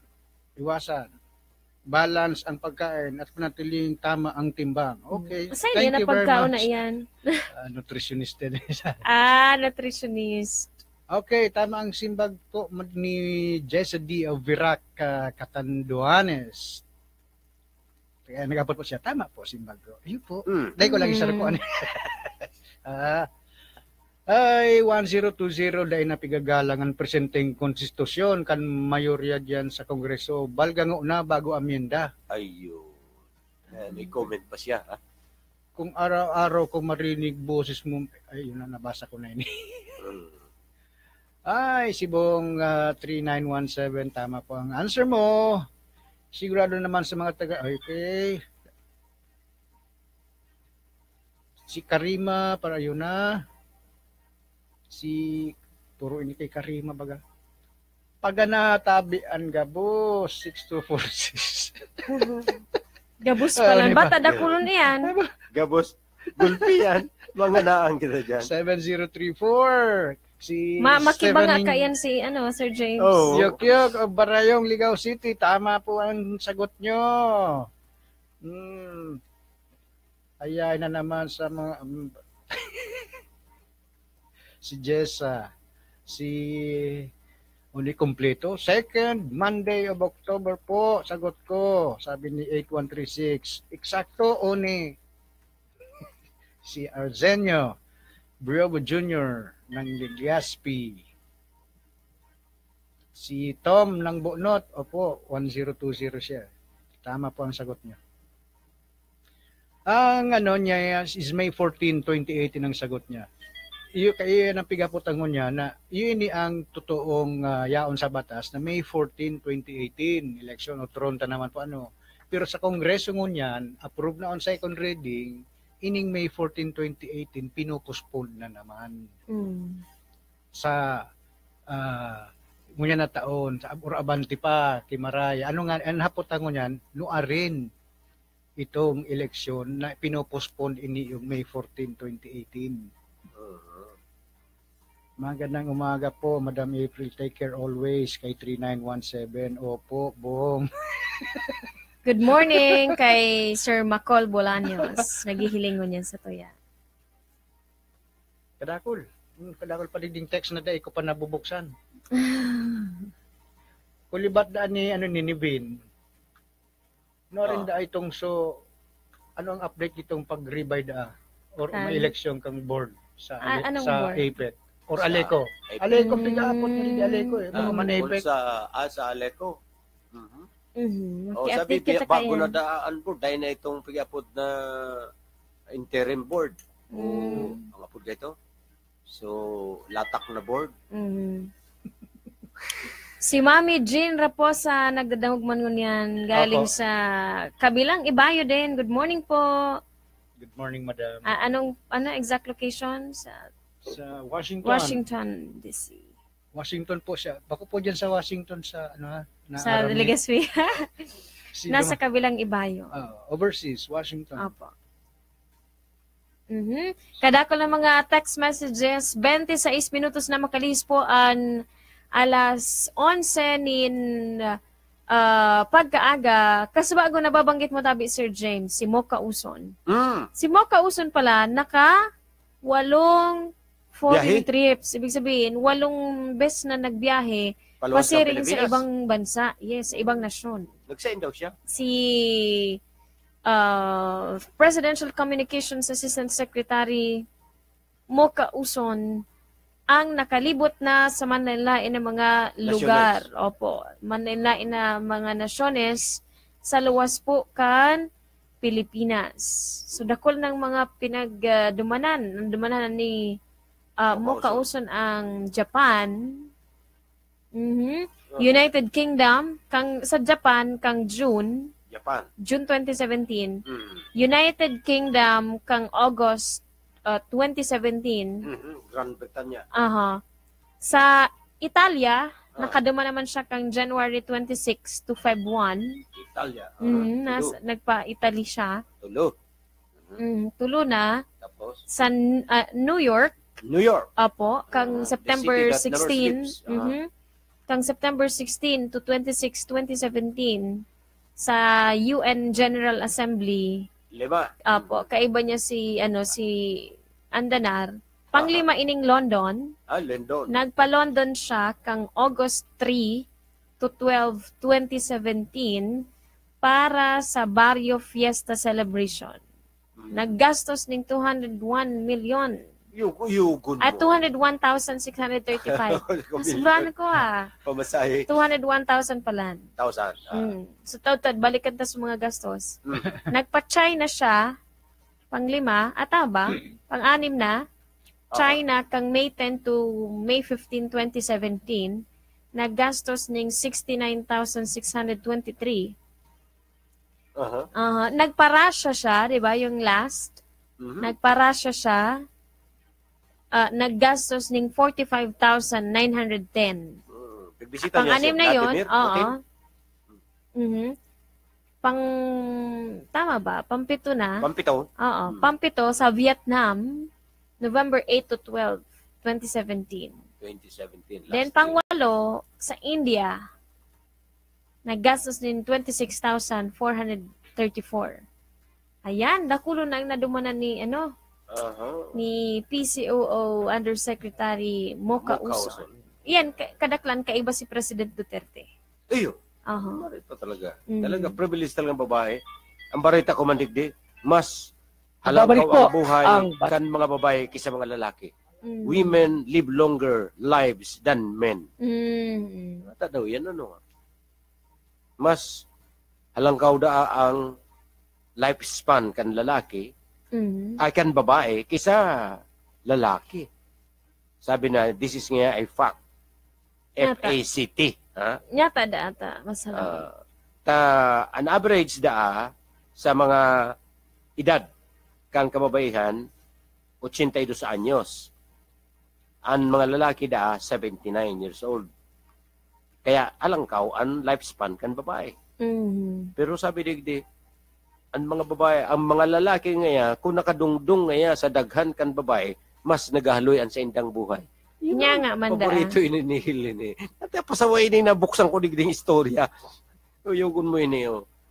Balance ang pagkain at panatiling tama ang timbang. Okay. Thank you very much. Na yan. Nutritionist din. Nutritionist. Okay, tama ang simbag po ni Jessa D. of Virac, Catanduanes. Kaya nag-apot po siya. Tama po, simbag ko. Ayun po. Dahil ko lang isara ko. Ay, 1020 dahil napigagalang ang presenteng konstitusyon kan mayorya diyan sa Kongreso. Balgang una bago amyenda. Ayun. May comment pa siya, ha? Kung araw-araw ko marinig boses mo, ay, yun na, nabasa ko na yun. Ay, Sibong 3917, tama po ang answer mo. Sigurado naman sa mga taga, okay. Si Karima, para yun na. Si puro ini kay Karima baga. Pagana tabian gabos 6246. Gabos pala. Bata da kulon yan. Gabos. Gulpi yan. Mga naang kita dyan. 7034. Si makibanga ka yan si Sir James. Yok, Barayong, Ligaw City. Tama po ang sagot nyo. Ayay na naman sa mga... si Jessa, si uli kompleto. Second Monday of October po, sagot ko. Sabi ni 8136. Eksakto, uni. Si Arsenio Briobo Jr. ng Legazpi. Si Tom ng Bunot, opo, 1020 siya. Tama po ang sagot niya. Ang niya is May 14, 2018 ang sagot niya. Iyo kay nang pigaputangon niya na yun ni ang totoong yaon sa batas na May 14, 2018 election o tronta naman po Pero sa Kongreso ngunyan, approve na on second reading, ining May 14, 2018 pinopostpone na naman. Sa ngunyan na taon sa Abanti pa kay Maraya. Ano nga ang haputangon niyan, nuarin itong eleksyon na pinopostpone ini yung May 14, 2018. Magandang umaga po, Madam April. Take care always kay 3917. Opo, Bong. Good morning kay Sir Macol Bolaños. Naghihilingon yan sa tuya. Kadakol pa ding text na dahil ko pa nabubuksan. Kulibat daan ni Vin. No rin da itong ano ang update itong pag-rebuy da or may election kang board sa board? APEC. Or Aleco. Aleco, piga-apot mo din Aleco eh. Baka manepek. Sa Aleco. Sabi, bago na daan board, dahil na itong piga-apot na interim board. Ang apod ka ito. So, latak na board. Si Mami Jean Raposa, nagdadamog man ngunyan, galing Opo. sa kabilang Ibayo din. Good morning po. Good morning, madam. Ano exact location? Sa Sa Washington. Washington, D.C. Washington po siya. Bako po dyan sa Washington sa ano na Sa Aramid. Legazpi. Si- Nasa kabilang Ibayo. overseas, Washington. Opo. Kadako ng mga text messages, 26 minutos na makalis po ang alas 11 nin pagkaaga. Kasabago nababanggit mo tabi, Sir James, si Mocha Uson. Si Mocha Uson pala, naka 8 foreign Biyahe? trips. Ibig sabihin, 8 beses na nagbiyahe, Paluwas ng pasiring sa Pilipinas. ibang bansa. Yes, sa ibang nasyon. Nag-sign daw siya. Si Presidential Communications Assistant Secretary Mocha Uson ang nakalibot na sa manlain na mga lugar. Opo, manlain na mga nasyones sa luwas po kan Pilipinas. So dakol ng mga dumanan ni Mocha Uson ang Japan. United Kingdom sa Japan kang June 2017. United Kingdom kang August 2017. Grand Britannia. Sa Italia, nakaduma naman siya kang January 26 to Feb 1. Italia. Nagpa-Italy siya. Tulo. Tulo na. Tapos, Sa New York, New York. Apo, kang The September city that never 16. sleeps. Kang September 16 to 26, 2017 sa UN General Assembly. 5. Apo, kaiba niya si Andanar. Panglima ining London. London. Nagpa-London siya kang August 3 to 12, 2017 para sa Barrio Fiesta Celebration. Naggastos ng 201 million. Yugon mo. At 201,635. Sobrang ko Pamasahe. 201,000 pala. 1,000. So, tautad, balikan ta sa mga gastos. Nagpa-China siya, pang-5, ataba, pang-6 na, China kang May 10 to May 15, 2017, naggastos ng 69,623. Nagpa-Russia siya, di ba, yung last? Nagpa-Russia siya, naggastos ng 45,910. Pagbisita niya Pang-6 na yun, tama ba? Pang-7 na? Pampito. Pang-7 sa Vietnam, November 8 to 12, 2017. 2017. Then pang-8 sa India, naggastos din 26,434. Ayan, dakulo na ang nadumanan ni ni PCOO Undersecretary Mocha Uson. Iyan, kadaklan kaiba si President Duterte. Iyo. Barita talaga. Talaga, privilege talaga ang babae. Ang barita ko mandigdi, mas halagaw ang buhay kan mga babae kaysa mga lalaki. Women live longer lives than men. Mata daw yan, mas halangkaw da ang lifespan kan lalaki ay kan babae kaysa lalaki. Sabi na, this is nga ay fact. F-A-C-T. Nyata da ata, masalamat. An average da sa mga edad kang kababaihan, 82 anyos. Ang mga lalaki da, 79 years old. Kaya alangkaw ang lifespan kan babae. Pero sabi digdi, ang mga babae, ang mga lalaki ngaya, kung nakadungdung ngaya sa daghan kan babae, mas nagahaloy ang sa indang buhay. Nya nga, Manda. Paborito ininihil ini. At pasaway ini nabuksan ko digding istorya. Yugon mo ini,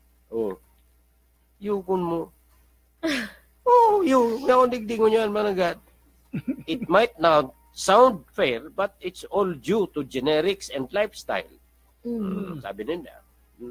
Yugon mo. Yung digding mo yan, managat. It might not sound fair, but it's all due to generics and lifestyle. Sabi nila.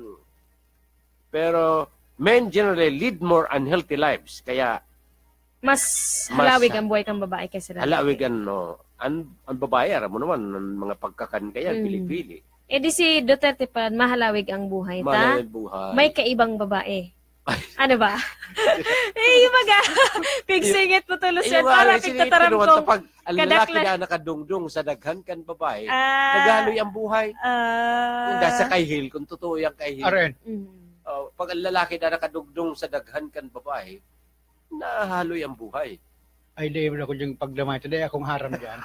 Pero, men generally lead more unhealthy lives. Kaya, mas halawig ang buhay kang babae kaysa lalaki. Halawig ang babae, aram mo naman, ang mga pagkakan kaya, pili-pili. Di si Duterte pa, mahalawig ang buhay, ta? Mahalawig buhay. May kaibang babae. Ano ba? Yung mga pigsingit mo tulos yan para pigtataram ko. Pag ang lalaki na nakadungdong sa daghan kan babae, naghaloy ang buhay. Kung nasa kahil, kung totoo yung kahil. Pag ang lalaki na nakadungdong sa daghan kan babae, nahaloy ang buhay. Ay, di mo na ko yung pagdamay. Today akong haram dyan.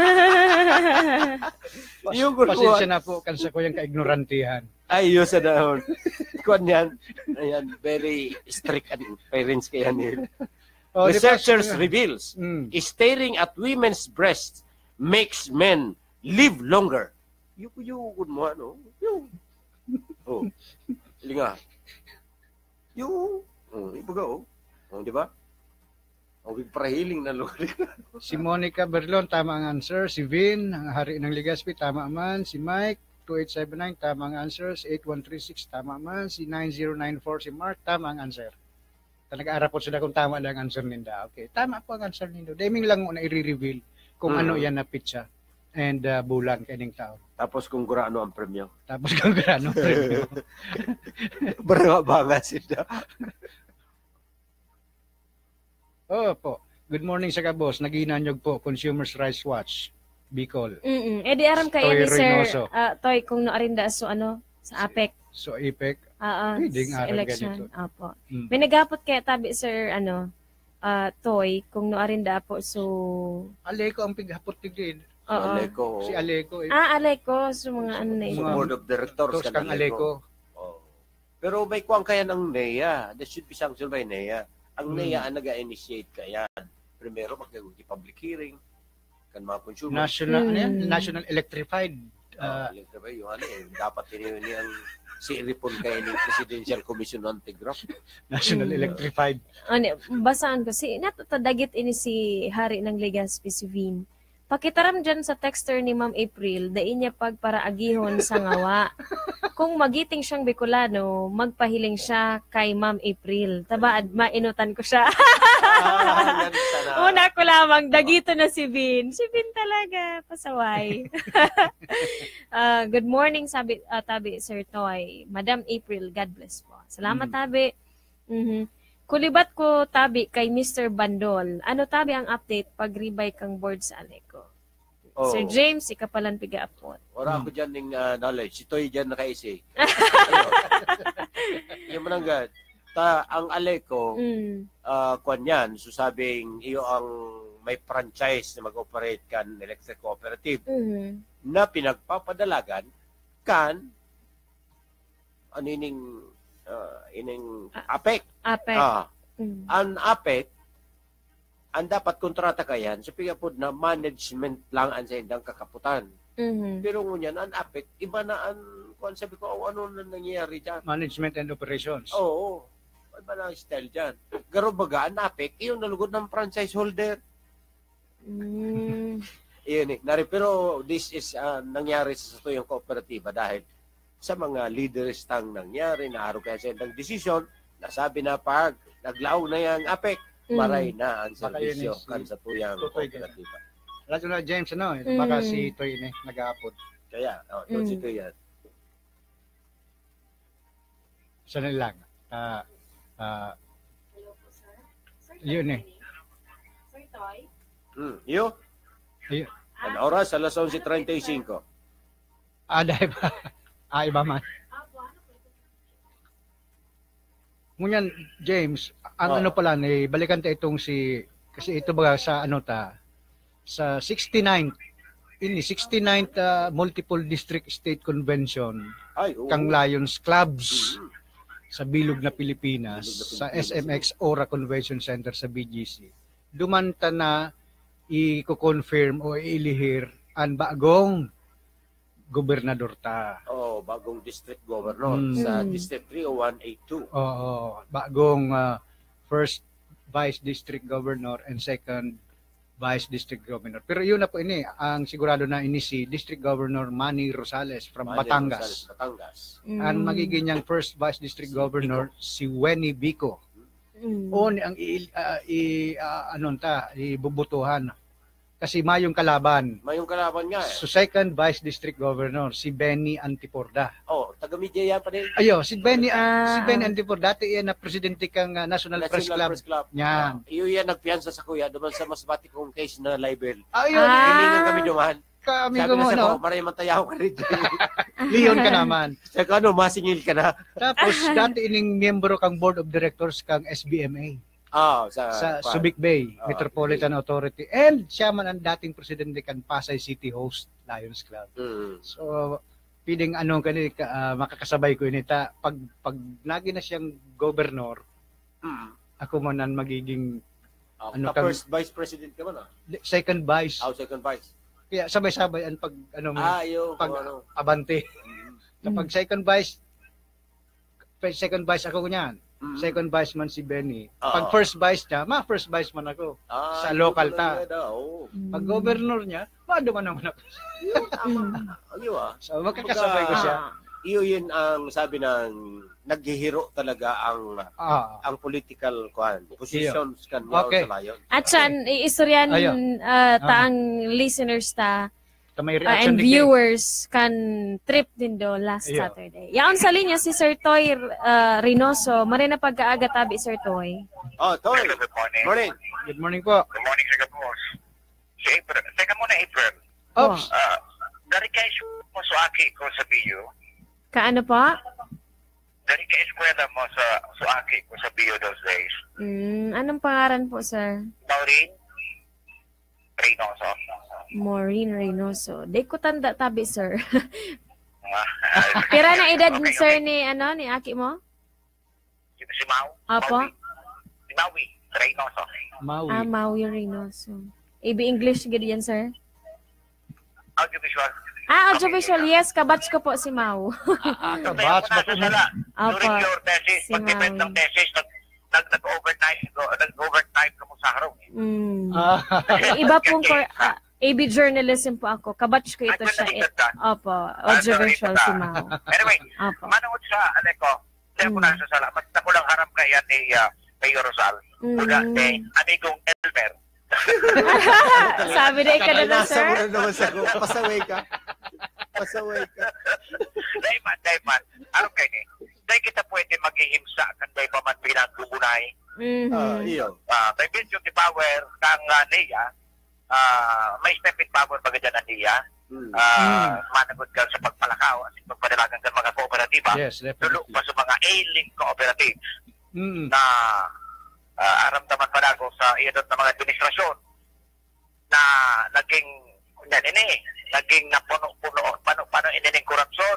Pasensya na po kansa ko yung kaignorantihan. Ay, yun sa dahon. Kuan yan. Ayan, very strict ang parents kaya nila. Researchers reveals, staring at women's breasts makes men live longer. Yung mo, ano? Yung. Linga. Yung. Ibaga, di ba? Prahiling na lugar. Si Monica Berlon, tama ang answer. Si Vin, ang hari ng Legazpi, tama man. Si Mike, 2879, tama ang answer. Si 8136, tama man. Si 9094, si Mark, tama ang answer. Nag-aarap po sila kung tama lang ang answer ninda. Okay, tama po ang answer ninda. Deming lang na i-reveal kung ano yan na pitsa and bulan kaning tao. Tapos kung gurano ang premyo. Barabanga sila. Po. Good morning sa kabos. Naginanyog po, Consumers Rights Watch, Bicol. Di aram kayo ni Sir Toy kung naarinda sa APEC. So APEC. Sa election. Opo. May nagapot kaya tabi Sir Toy kung naarinda po Aleko ang pighapot tigid. Aleko. Si Aleko. Aleko. So mga ano na yun. Board of Directors kang Aleko. Pero may kuwang kaya ng NEA. There should be sanction by NEA. Ang NEA ang nag-initiate kaya. Primero, mag-public hearing. Kan mga consumer. National Electrified. Electrified, yung dapat tinili ang si-repon kaya ng Presidential Commission on Anti-Graft. National Electrified. Basaan ko. Natatadagit ini si Hari ng Legazpi, si Vin. Pakitaram dyan sa texter ni Ma'am April, dain niya pagparaagihon sa ngawa. Kung magiting siyang Bicolano, magpahiling siya kay Ma'am April. Tabaad, mainutan ko siya. Una ko lamang, dagito na si Vin. Si Vin talaga, pasaway. Good morning, tabi Sir Toy. Madam April, God bless po. Salamat, tabi. Kulibat ko tabi kay Mr. Bandol. Ano tabi ang update pag ribay kang board sa Aleco? Sir James, ikapalan piga-apot. Wala ako dyan ng knowledge. Ito'y dyan nakaisi. Yung mananggad, ang Aleco, kwan yan, so sabing iyo ang may franchise na mag-operate kan electric cooperative na pinagpapadalagan kan ining APEC. Ang APEC, ang dapat kontrata kayan, sa pigapod na management lang ang sa indang kakaputan. Pero ngunyan, ang APEC, iba na ang, kung sabi ko, ano na nangyayari dyan? Management and operations. Oo. Iba na ang style dyan. Garo baga, ang APEC, iyon nalugod ng franchise holder. Iyon pero this is nangyari sa tuyong kooperatiba dahil sa mga leaders tang nangyari na araw kaya sa indang desisyon, nasabi na pag naglaw na yung APEC, maray na ang servisyo kan sa tuyang kooperatiba. Radyo na James, baka si Toy nag-aapod. Kaya, si Toy yan. Sana lang. Yun Sir Toy? Yun? Ang oras, alas 11:35. Dahil ba? Iba man. Ngunyan, James, ang ano pala, balikan tayo itong kasi ito ba sa sa 69th Multiple District State Convention, kang Lions Clubs sa Bilog na Pilipinas, sa SMX Ora Convention Center sa BGC. Dumanta na i-confirm o ilihir ang bagong gobernador ta. Bagong district governor sa District 30182. Bagong first vice district governor and second vice district governor. Pero yun na po ang sigurado na si District Governor Manny Rosales from Batangas. Ang magiging niyang first vice district governor si Wenny Bico. Ang ibubutuhan. Kasi mayong kalaban. Mayong kalaban nga So second vice district governor si Benny Antiporda. taga-media yan pa din. Ayo, si Benny Antipor, dati yan na presidente kang National Press Club. Yan. Iyo yan nagpiyansa sa kuya, duman sa masbati kong case na libel. Ayun, Hilingan kami duman. Kami Sabi na gumawa, sa no? ko, maray mantayaw ka rin. Leon ka naman. Saka masingil ka na. Tapos, dati ining miyembro kang Board of Directors kang SBMA. Sa Subic Bay Metropolitan Authority. And siya man ang dating presidente kan Pasay City Host Lions Club. So, piling makakasabay ko inita. Pag lagi na siyang governor, ako man ang magiging first vice president ka man, second vice. Second vice. Kaya sabay-sabay ang abante. Kapag second vice ako niyan. Second vice man si Benny. Pag first vice niya, first vice man ako. Sa local ta. Pag governor niya, man naman ako. So makakasabay ko siya. Iyo yun ang sabi ng naghihiro talaga ang political positions kan sa layon. At saan iistoryan taang listeners and reaction viewers kan trip din do last Saturday. Yaon sa linya si Sir Toy Reynoso, marina pagkaaga tabi Sir Toy. Toy. Good morning. Morning. Good morning po. Good morning, Sir Boss. Si April. Teka muna, April. Oops. Dari ka mo sa aki ko sa bio. Kaano po? Dari ka eskwela mo sa aki ko sa bio those days. Anong pangalan po, sir? Maureen Reynoso. Maureen Reynoso. Di ko tanda tabi, sir. Pira na edad ni sir ni aki mo? Si Mau. Apo? Si Maui Reynoso. Maui Reynoso. AB English gid yan, sir? Audiovisual. Audiovisual. Yes, kabatch ko po si Mau. Kabatch ba po nila? During your thesis, si pag-depend ng thesis, nag-overtime ka mo sa araw. Iba pong AB journalism po ako. Kabatch ko ito siya. Opo, audiovisual si Mau. Anyway, manood sa, sabi ko na sa sala, basta ko lang harap kaya ni Mayor Rosal. Mula ni amigong Elmer. Sabi na ikaw na, sir. Pasaway ka. Dayman. Ano kayo ni? Dahil kita pwede maghihimsa kan day pa man pinagbugunay. By virtue of the power kang niya, may step in power baga dyan ang niya. Managod ka sa pagpalakaw at pagpadalagan ng mga kooperatiba. Yes, Dulo pa sa mga ailing cooperative na aramdaman pa ako sa iyadot ng mga administrasyon na naging napuno inining korupsyon.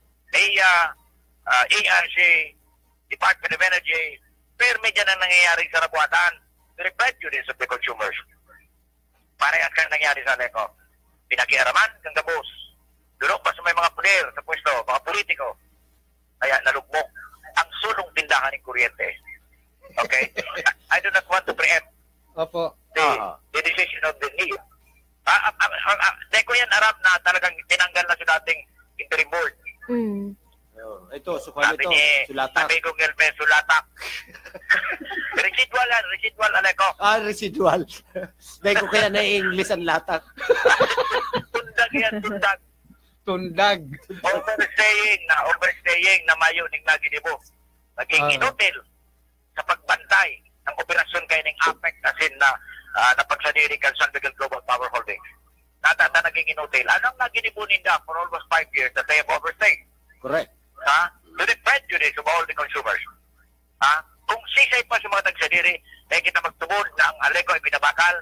ARC, Department of Energy, pero medyo na nangyayari sa rabuatan to the prejudice of the consumers. Parehas kang nangyari sa Leco. Pinakiaraman kang gabos. Dulo pa sa may mga pulir sa pwesto, mga politiko. Kaya nalugmok ang sulong tindahan ng kuryente. Okay? I do not want to preempt the decision of the NIA. Deko yan arap na talagang tinanggal na sa dating interim board. Ito, sukan ito, sulatak. Sabi kong Elmer, sulatak. Residual, Aleko. Residual. Dahil ko kaya na-English ang latak. Tundag yan, tundag. Tundag. Overstaying na mayo ning naginibo. Naging inutil sa pagbantay ng operasyon kayo ng APEC asin na napagsadiri kan San Miguel Global Power Holdings. Natata naging inutil. Anong naginibo ninda for almost 5 years that they have overstayed? Correct. To the prejudice of all the consumers. Kung sisay pa sa mga tagsadiri, kaya kita magtubod na ang Aleko ay binabakal.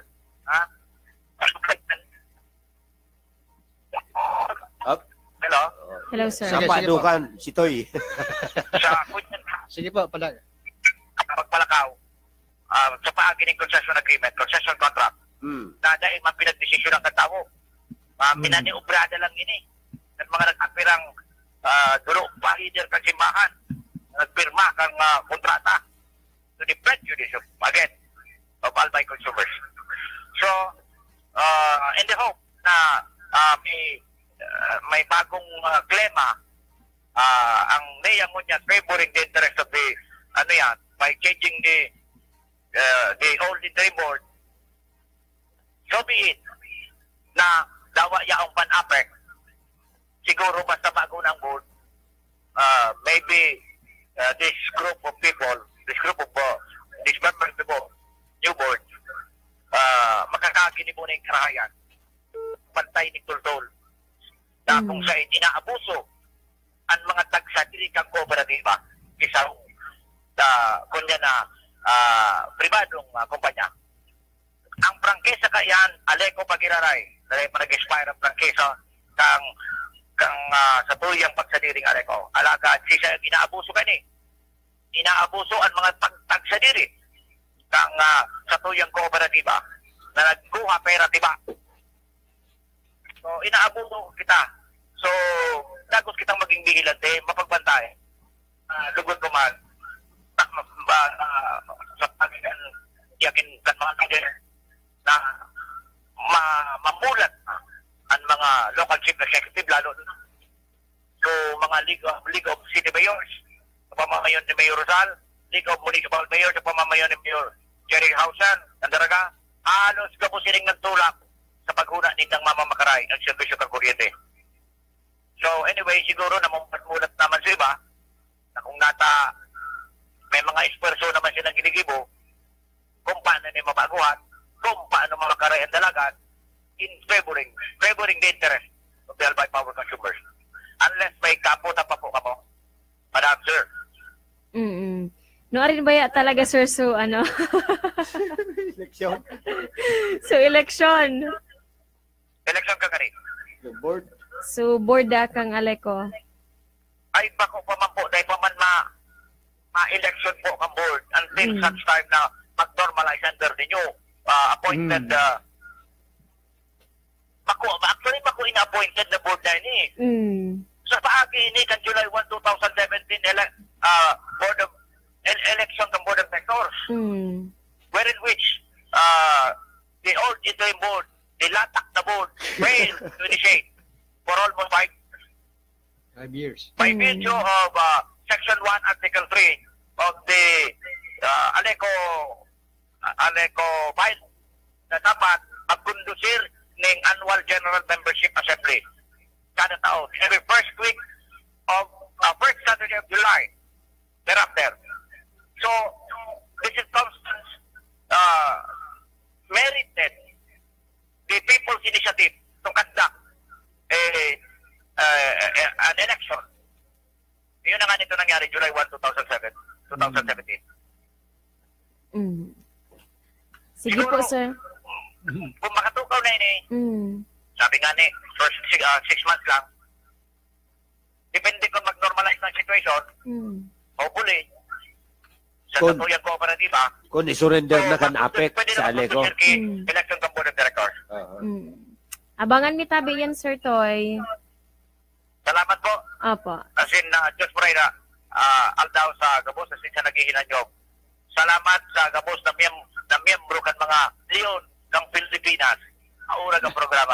Hello? Hello, sir. Sa padukan, si Toy. Sige po, pala. Pagpalakaw, sa paagi ng concession agreement, concession contract, na dahil mapinagdesisyon ang katawo, pinaniubrada lang ini. At mga nag-apirang dulo pa hider kasimbahan, nagpirma kang kontrata to the prejudice of, again, of Albay consumers. So, in the hope na may bagong klema, ang NEA mo niya favoring the interest of the, by changing the old interim board, so be it, na dawa yaong pan-APEC, siguro basta bago ng board, maybe this group of people, this members of the new board, makakagini mo na yung karahayan, pantay ni Tultol, na kung saan inaabuso ang mga tagsatirikang kooperatiba isa kunya na pribadong kumpanya. Ang prangkesa kayan, aleko pagiraray, dahil pa nag-expire ang prangkesa kang sa tuyang pagsadiring aleko. Alaga, siya inaabuso ka ni. Inaabuso ang mga tagsadiri kang sa tuyang kooperatiba na nagkuha pera tiba. So, inaabuso kita. So, dagos kitang maging bihilante, mapagbantay. Lugod ko man, sa pagkakan, yakin kan mga kader na mamulat ang mga local chief executive, lalo so mga League of City Mayors, sa pamamayon ni Mayor Rosal, League of Municipal Mayors, sa pamamayon ni Mayor Jerry Hausan, ang daraga, halos kapusiling ng tulak sa paghuna nitang mamamakaray ng serbisyo ng kuryente. So anyway, siguro na mulat naman sa iba na kung nata may mga esperso naman silang ginigibo kung paano nila mabaguhan, kung paano mamakaray ang dalagan in favoring the interest of the Albay power consumers. Unless may kaputa pa po kamo. Madam, sir. Noarin ba talaga, sir, so ano? Eleksyon. So, election. Election ka rin. The board. So, board kang aleko. Ay, bako pa man po, dahil pa man ma-election po kang board until such time na mag-normalize under the new appointed actually bako ina-appointed na board na ini. Sa paagi ini kan July 1, 2017 board of election ng board of directors. Wherein which the old interim board, the latak na board, failed to initiate for almost 5 years. by virtue of Section 1, Article 3 of the Aleco Bill na dapat magkondusir ng Annual General Membership Assembly kada taon, every first week of first Saturday of July thereafter. So, this instance merited the People's Initiative to conduct an election. Yun na nga nito nangyari July 1, 2017. Sige po, sir. Kung makatukaw na yun sabi nga ni, first 6 months lang, depende kung mag-normalize ng situation, hopefully, sa katuyang kooperatiba, kung isurrender na kan APEC sa Aleco. Election ng Board of Directors. Abangan mi tabi yan, Sir Toy. Salamat po. Opo. As in, Diyos Morena, aldaw sa gabos, as in sa naghihinan nyo. Salamat sa gabos na miyembro kan mga leon ng Pilipinas. Maurag ang programa.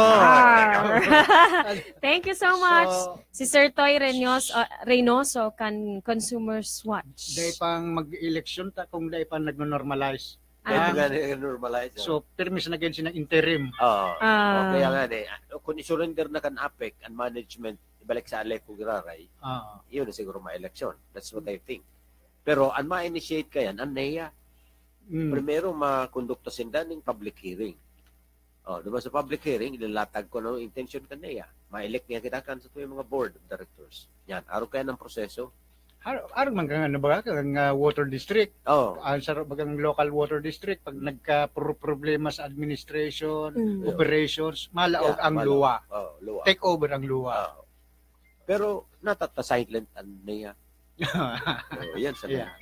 Thank you so much. Si Sir Toy Reynoso kan Consumers Watch. Dahil pang mag-election kung dahil pang nag-normalize. Normalize. So, permis na ganyan siya ng interim. Kaya nga kung isurrender na kan APEC and management, ibalik sa Aleco Giraray, yun na siguro ma-election. That's what I think. Pero, ang ma-initiate ka yan, ang NEA. Primero, makondukta sindan ng public hearing. Diba sa public hearing, ilalatag ko ng intention ka NEA. Ma-elect niya kita kan sa tuwing mga board of directors. Yan, araw kaya ng proseso. Araw man kang water district. Sa bagang local water district, pag nagka-problema sa administration, operations, malaog ang luwa. Take over ang luwa. Pero natata-silent ang NEA. Yan sa NEA.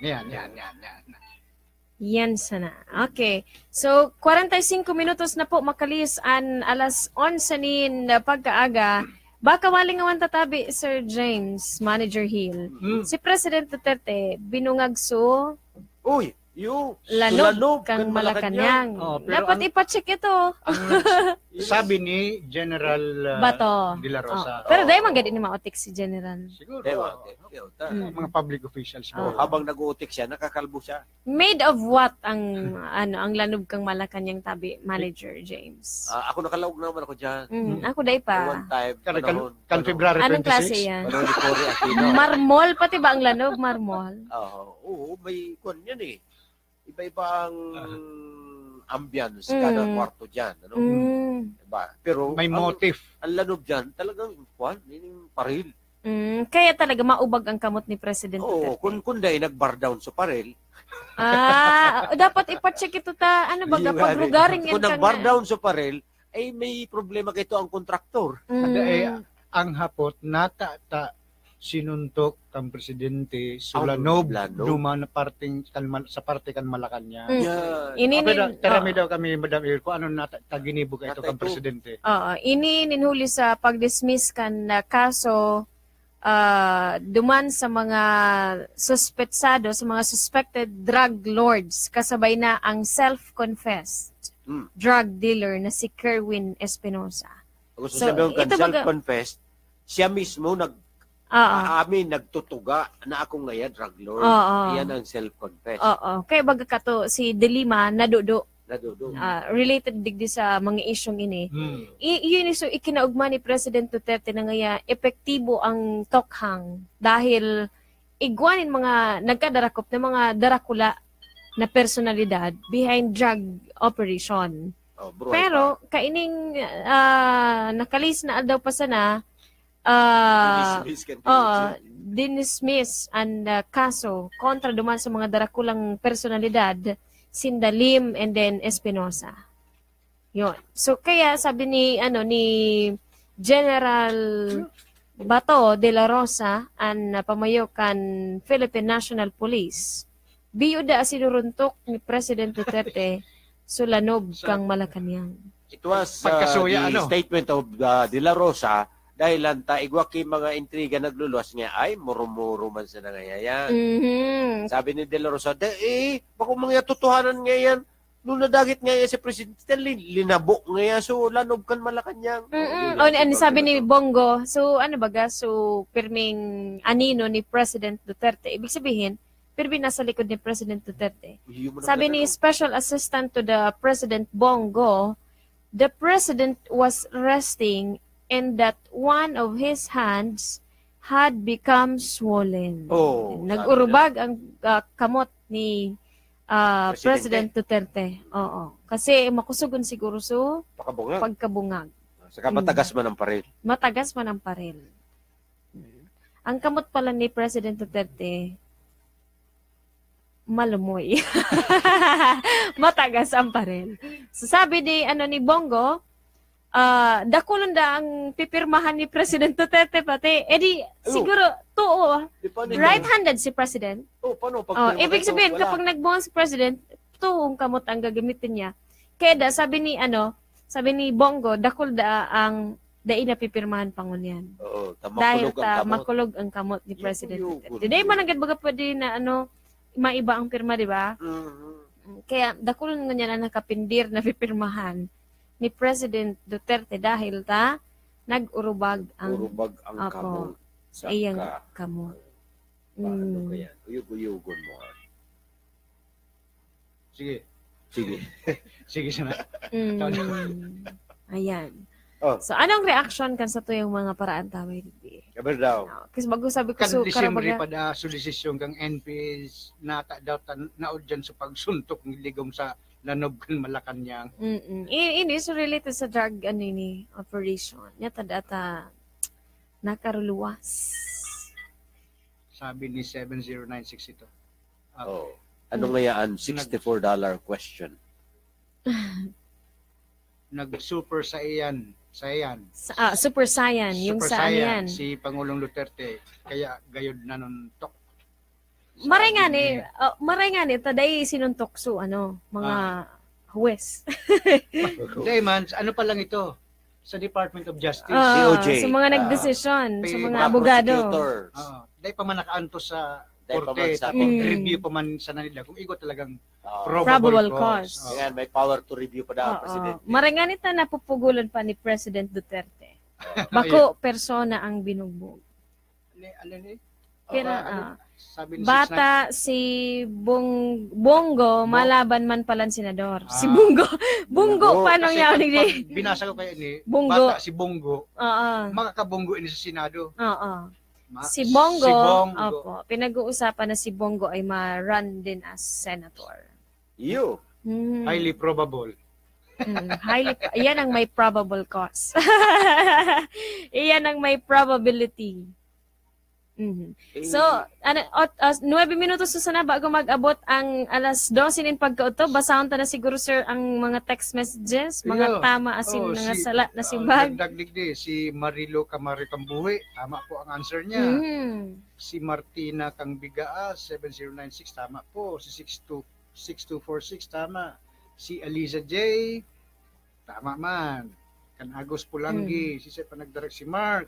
Yan sana. Okay. So, 45 minutos na po makalis an alas 11 nin pagkaaga. Baka waling awan tatabi, Sir James, Manager Hill. Si President Duterte, binungagso. Lanog kang Malacanang. Dapat ipacheck ito. Sabi ni General Bato. De la Rosa. Pero dahil man gadi ni maotik si General. Siguro. Mga public officials. habang nag-uutik siya, nakakalbo siya. Made of what ang ang lanob kang Malacanang tabi manager James? Ako nakalawag naman ako dyan. Ako dahil pa. One time, Kan February 26. Anong klase yan? Panahon ni Cory Aquino. Marmol pati ba ang lanob? Marmol. Oo, may kwan yan eh. Iba-iba ang ambience kada kwarto dyan. Ano? Diba? Pero May motif. Ang lanob dyan, talagang kwan, yung paril. Kaya talaga maubag ang kamot ni President Oo, Duterte. kung dahil nag-bar down sa paril. Dapat ipacheck ito ta. Ano ba? Kapag lugaring yan Kung nag-bar down sa paril, ay may problema kito ang kontraktor. Ang hapot, nata sinuntok kang presidente Sulanob duman na parting sa parte kan Malacanang. Tarami daw kami Madam Ir ko ano nataginibog ito kang presidente. Ini ninhuli sa pag-dismiss kan na kaso duman sa mga suspetsado, sa mga suspected drug lords kasabay na ang self-confessed drug dealer na si Kerwin Espinosa. Gusto sabihin kan self-confessed, siya mismo nagtutuga na ako ngayon drug lord. Yan ang self-confess. Kaya baga kato si Delima nadudo. Related digdi sa mga isyong ini. Iyon iso ikinaugma ni President Duterte na ngaya epektibo ang tokhang dahil igwanin mga nagkadarakop na mga darakula na personalidad behind drug operation. Pero kaining nakalis na daw pa sana dinismiss ang kaso kontra duman sa mga darakulang personalidad Sindalim and then Espinosa. Yon. So kaya sabi ni General Bato de la Rosa ang pamayokan Philippine National Police biyuda sinuruntok ni President Duterte sulanob kang Malacanang. It was the statement of de la Rosa dahil lanta igwaki mga intriga nagluluwas nga ay murumuro man sa nangayayan. Sabi ni De La Rosa, bako mga totohanan ngayon, nung nadagit ngayon si Presidente, linabo ngayon, so lanob kan Malacanang. Sabi ni Bongo, so pirming anino ni President Duterte. Ibig sabihin, pirming nasa likod ni President Duterte. Sabi ni Special Assistant to the President Bongo, the President was resting and that one of his hands had become swollen. Nag-urubag ang kamot ni President Duterte. Kasi makusugon siguro so pagkabungag. Saka matagas man ang paril. Matagas man ang paril. Ang kamot pala ni President Duterte, malumoy. Matagas ang paril. So sabi ni Bongo, dakulon da ang pipirmahan ni President Duterte pati. Siguro right-handed si President. Paano ibig sabihin kapag nagbuang si President, tuong kamot ang gagamitin niya. Kaya sabi ni Bongo, dakul da ang dai na pipirmahan pangunyan. Dahil makulog ang kamot ni President Duterte. Dahil man agad baga pwede na maiba ang pirma, di ba? Kaya dakulon nga niya na nakapindir na pipirmahan ni President Duterte dahil nag-urubag ang kamot sa iyang kamot. Paano kaya? Uyug-uyugon mo. Sige. Sige sana. Ayan. So anong reaction kan sa tuyong mga paraan taway dito? Kabar daw. Kasi bago sabi ko so December pa da solisisyon kang NPS nata daw naod dyan sa pagsuntok ng ligom sa lanob kan Malacanang. Ini so related sa drug operation. Yata data nakaruluwas. Sabi ni 7096 ito. Ano ngayaan $64 question? Nag-super Saiyan. Super Saiyan. Yung Saiyan. Si Pangulong Duterte. Kaya gayod na nuntok. Maray nga ni, taday sinuntok so, mga huwes. Day man, ano pa lang ito? Sa Department of Justice. DOJ. Sa mga nagdesisyon, sa mga abogado. Prosecutors. Day pa man nakaanto sa Dahil pa man korte, sa tapos review pa man sa nila kung igo talagang Oo. Probable cause. cause. Ayan, may power to review pa daw ang presidente. Marangan ito napupugulan pa ni President Duterte. Bako persona ang binugbog. Ano ni? Pero, Sabi ni bata si Bongo, malaban man pala ang senador. Si Bongo. Bongo, paano niya? Binasa ko kaya ni, Bongo. bata si Bongo, makakabonggo ini sa Senado. Si Bongo, opo, pinag-uusapan na si Bongo ay ma-run din as senator. You. Highly probable. Iyan ang may probable cause. Iyan ang may probability. So, 9 minutos na bago mag-abot ang alas 12 nin pagkauto, basahon ta na siguro sir ang mga text messages, mga tama asin mga sala na simbag. Dagdag si Marilo Camari Tambuhi, tama po ang answer niya. Si Martina Kangbigaa 7096 tama po, si 6246 tama. Si Aliza J tama man. Kan Agos Pulanggi, si Sepa nagdirect si Mark,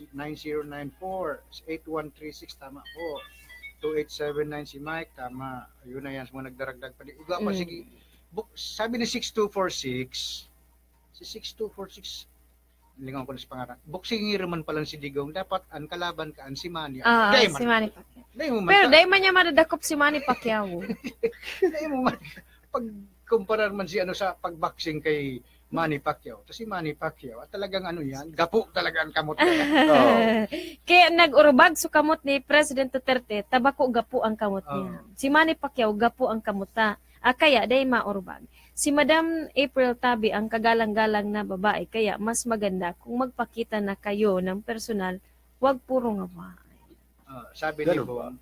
9094, 8136 tama po. 2879 si Mike tama. Ayun na yan, mga nagdaragdag pa. Uga pa sige. Sabi ni 6246, si 6246 lingaw ko na si pangalan. Boxing man pala si Digong, dapat ang kalaban ka si Manny. Si Manny Pacquiao. Pero dahil man niya madadakop si Manny Pacquiao. Dahil mo man pag kumpara man si ano sa pagboxing kay Manny Pacquiao. Kasi si Manny Pacquiao, at talagang ano yan, gapo talaga ang kamot niya. Kaya nag-urubag so kamot ni President Duterte, tabako gapo ang kamot niya. Si Manny Pacquiao, gapo ang kamuta. Kaya, day maurubag. Si Madam April Tabi, ang kagalang-galang na babae, kaya mas maganda kung magpakita na kayo ng personal, wag puro nga. Sabi ni Bong,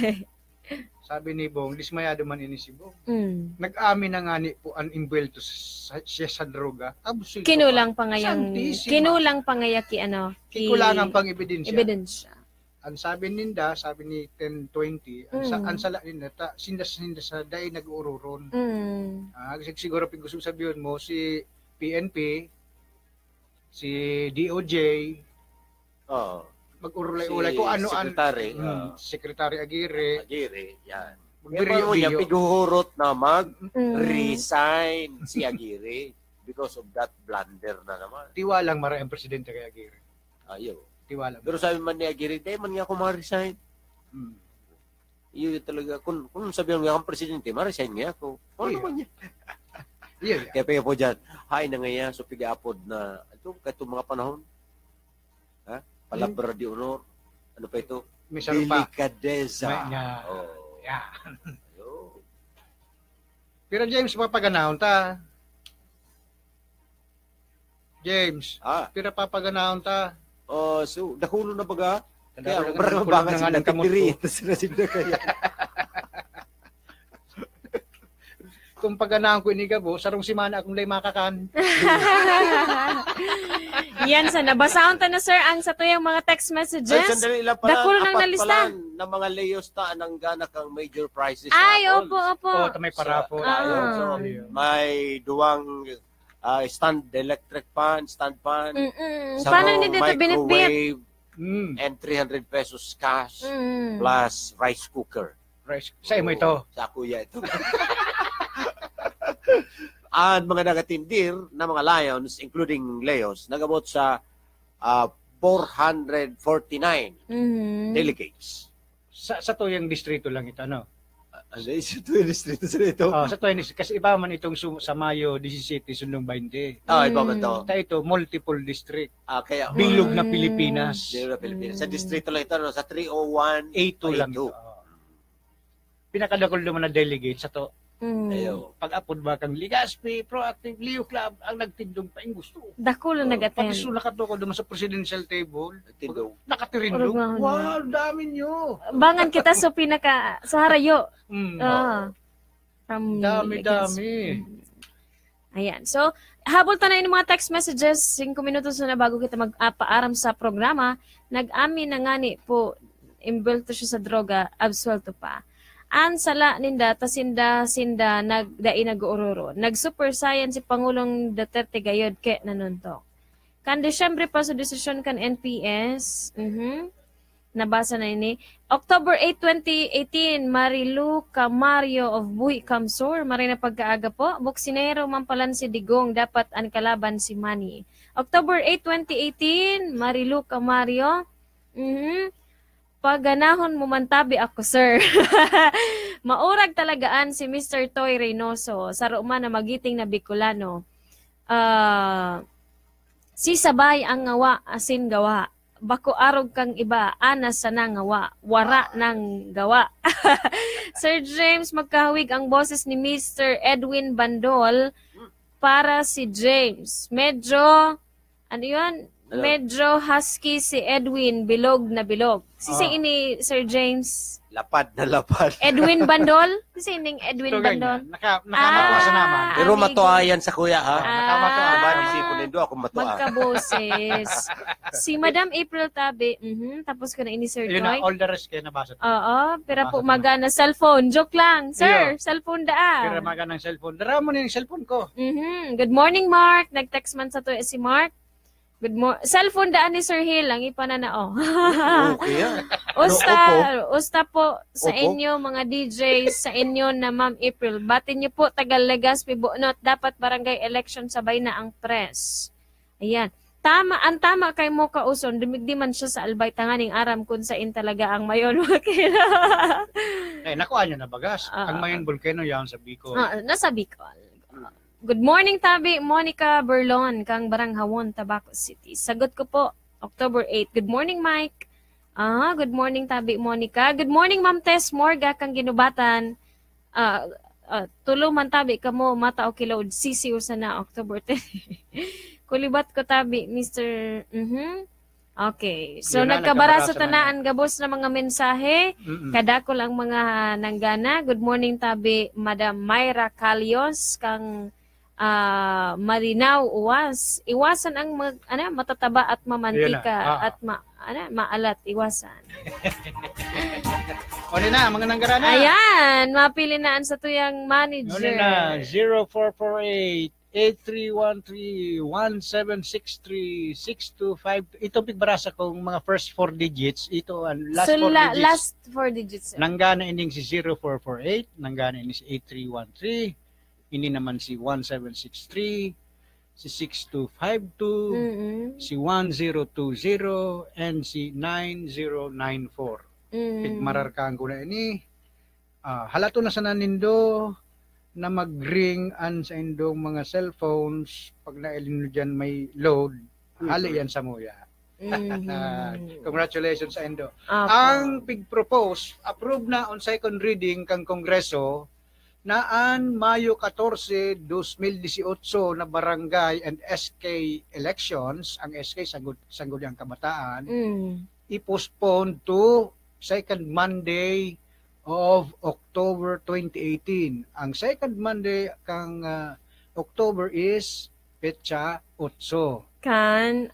sabi ni Bong, dismayado man ini si Bong. Nag-amin na nga ni po ang imbwelto siya sa droga. Kinulang pangaya ki ano? Kikulangan pang ebidensya. Ang sabi ninda, sabi ni 1020, ang sala ninda, sindas sa day nag-uururon. Siguro gusto sabihin mo, si PNP, si DOJ, mag-urulay-ulay kung ano ang Secretary Aguirre, yan. Pero niya piguhurot na mag-resign si Aguirre because of that blunder na naman. Tiwalang mara ang presidente kay Aguirre. Ayaw. Tiwala. Pero sabi man ni Aguirre, di man nga ako ma-resign. Iyon talaga. Kung sabihan nga ang presidente, ma-resign nga ako. Ano naman niya? Kaya pega po dyan, hay na nga so piga-apod na ito, kahit mga panahon. Palabra di honor. Ano pa ito? Delicadeza. Yan. Pero James, papaganahon ta. James, pero papaganahon ta. So, dakulo na baga? Kaya, marang sila nagtitiri. Sila kaya. Kung paganahon ko inigabo, sarong si Mana akong lay makakan. Yan sa nabasahon ta na sir ang sa tuyang mga text messages. Dakulo nang nalista. Na mga layos ta nang gana kang major prizes. Ay, opo. May parapol. May duwang electric fan, stand fan. Paano hindi dito binitbit? And 300 pesos cash plus rice cooker. Sa'yo mo ito? Sa kuya ito. At mga nagatindir na mga lions, including Leos, nagabot sa 449 delegates. Sa tuyang distrito lang ito, no? Sa tuyang distrito sa ito? Sa tuyang distrito. Kasi iba man itong sa Mayo 17, Sundong 20. Iba man ito. Ito, multiple district. Kaya, Bilog na Pilipinas. Bilog na Pilipinas. Sa distrito lang ito, no? Sa 301, A2 lang ito. Pinakadakol naman na delegate sa to. Pag-apod ba kang Legazpi, Proactive, Leo Club, ang nagtindong pa yung gusto. Dakulo nag-attend. Pag iso nakatuko naman sa presidential table, nakatirindong. Wow, dami nyo. Bangan kita sa sa harayo. Dami. Ayan. So, habol ta na yung mga text messages, 5 minutos na bago kita mag-paaram sa programa, nag-amin na nga ni po, imbelto siya sa droga, absuelto pa. An sala ninda tasinda nagdai nag-ururo. Nag-super science si Pangulong Duterte gayod ke nanuntok. Kan Desyembre pa sa desisyon kan NPS. Nabasa na ini. October 8, 2018, Marilu Camario of Buhi Kamsur. Marina pagkaaga po. Buksinero mampalan si Digong. Dapat ang kalaban si Manny. October 8, 2018, Marilu Camario. Paganahon mo mantabi ako, sir. Maurag talagaan si Mr. Toy Reynoso. Saruma na magiting na Bicolano. Si sabay ang ngawa, asin gawa. Bako arog kang iba, anas sa nangawa, wara ng gawa. Sir James, magkahawig ang boses ni Mr. Edwin Bandol para si James. Medyo, ano yun? Hello. Medyo husky si Edwin, bilog na bilog. Sisi ini, Sir James? Lapad na lapad. Edwin Bandol? Sisi ining Edwin Bandol? Nakamatuwa sa naman. Pero matuwa yan sa kuya, ha? Nakamatuwa. Ba, isipon nindo ako matuwa. Magkaboses. Si Madam April Tabi, tapos ko na ini, Sir Yun na, Joy. all the rest kayo nabasa. Oo, pero po magana cellphone. Joke lang. Sir, cellphone Pero daan. maga ng cellphone. Dara mo na yung cellphone ko. Good morning, Mark. Nag-text man sa to si Mark. Good morning. Cellphone daan ni Sir Hill. Ang ipananao. Okay, yan. Usta po sa inyo, mga DJs, sa inyo na Ma'am April. Batin niyo po, tagal Legazpi, Buonot. Dapat barangay election sabay na ang press. Ayan. Ang tama kay mo kauson, dumigdiman siya sa Albay, tanganing aram kung sain talaga ang Mayon Volcano. Nakuha nyo na bagas. Ang Mayon Volcano yan sa Bicol. Nasa Bicol. Good morning, Tabi. Monica Berlon, kang Baranghawon, Tabaco City. Sagot ko po, October 8. Good morning, Mike. Good morning, Tabi, Monica. Good morning, Ma'am Tess Morga, kang Ginubatan. Tulo man, Tabi, kamo, mata o kilod. Sisiw sa na, October 10. Kulibat ko, Tabi, Mr. Okay. So, nagkabara sa tanaan, gabos na mga mensahe. Kadako lang mga nanggana. Good morning, Tabi, Madam Myra Calios, kang Marinaw Uwas. Iwasan ang matataba at mamantika at maalat. Iwasan. O na, mga nanggara na. Ayan, mapilinaan sa tuyang manager. O na, 0448-8313-1763-625. Ito pigbarasa kong mga first 4 digits. Ito ang last 4 digits. Last 4 digits. Nanggana ining si 0448, nanggana ining si 8313, ini naman si 1763, si 6252, si 1020, and si 9094. Pigmararkaan ko na ini. Halato na sa nanindo na mag-ring an sa indong mga cellphones. Pag nailin nyo dyan may load, hali yan sa muya. Congratulations sa indo. Ang pig-propose, approve na on second reading kang Kongreso naan Mayo 14, 2018 na barangay and SK elections, ang SK sanggol ang kabataan, i-postpone to second Monday of October 2018. Ang second Monday kang October is petsa 8. Kan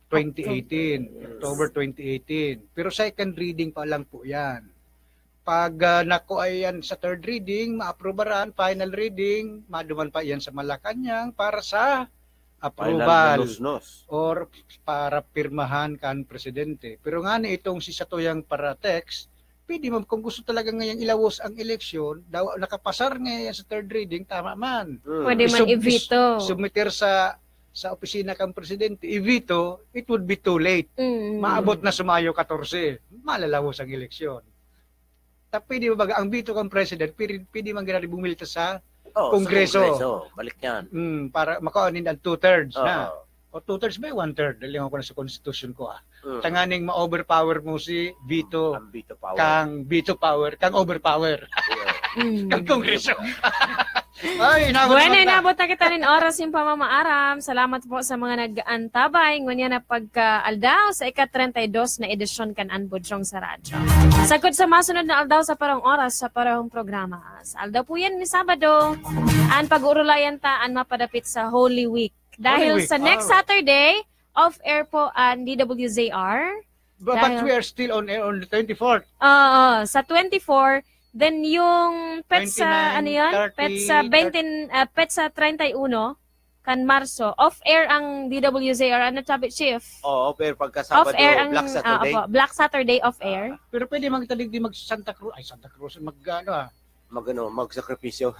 2018. October 2018. Pero second reading pa lang po yan. Pag nakuha yan sa third reading, maaprobaran, final reading, maduman pa yan sa Malacanang para sa approval or para pirmahan kan presidente. Pero nga itong si Satoyang para text, pwede mo kung gusto talaga ngayong ilawos ang eleksyon, daw nakapasar ngayon sa third reading, tama man. Pwede man i-veto. Submiter sa opisina kang presidente, i-veto, it would be too late. Maabot na sumayo 14, malalawos ang eleksyon. Pwede ba ang veto kang president, pwede man ganari bumilita sa Kongreso. Balik yan. Para makaunin ang 2/3 na. O 2/3 ba 1/3? Dali ko na sa constitution ko. Tanganing ma-overpower mo si veto. Ang veto power. Kang overpower. Kang Kongreso. Ay, inabot na kita rin oras yung pamamaaram. Salamat po sa mga nag-antabay. Ngunyan na pagka-aldaw sa ika-32 na edisyon kan Budyong Sa Radyo. Sagod sa masunod na aldaw sa parang oras sa parang programa. Sa aldaw po yan ni Sabado. Ang pag-urulayan taan mapadapit sa Holy Week. Dahil sa next Saturday, off-air po ang DWZR. But we are still on air on the 24th. Sa 24, then yung petsa 29, 30, petsa 31 kan Marso. Off-air ang DWZR. Ano sabi, Chief? Pero pagka Sabado, Off-air ang Black Saturday. Black Saturday off-air. Pero pwede magtalig di Santa Cruz, Magsakripisyo.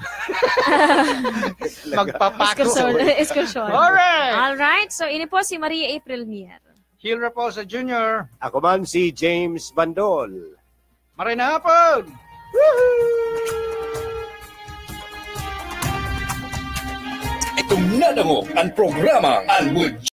Magpapako. Excursion. Alright. So, ini po si Maria April Mier. Hill Raposa Jr. Ako man si James Bandol. Maray na hapon! Itong nanango ang programang Ang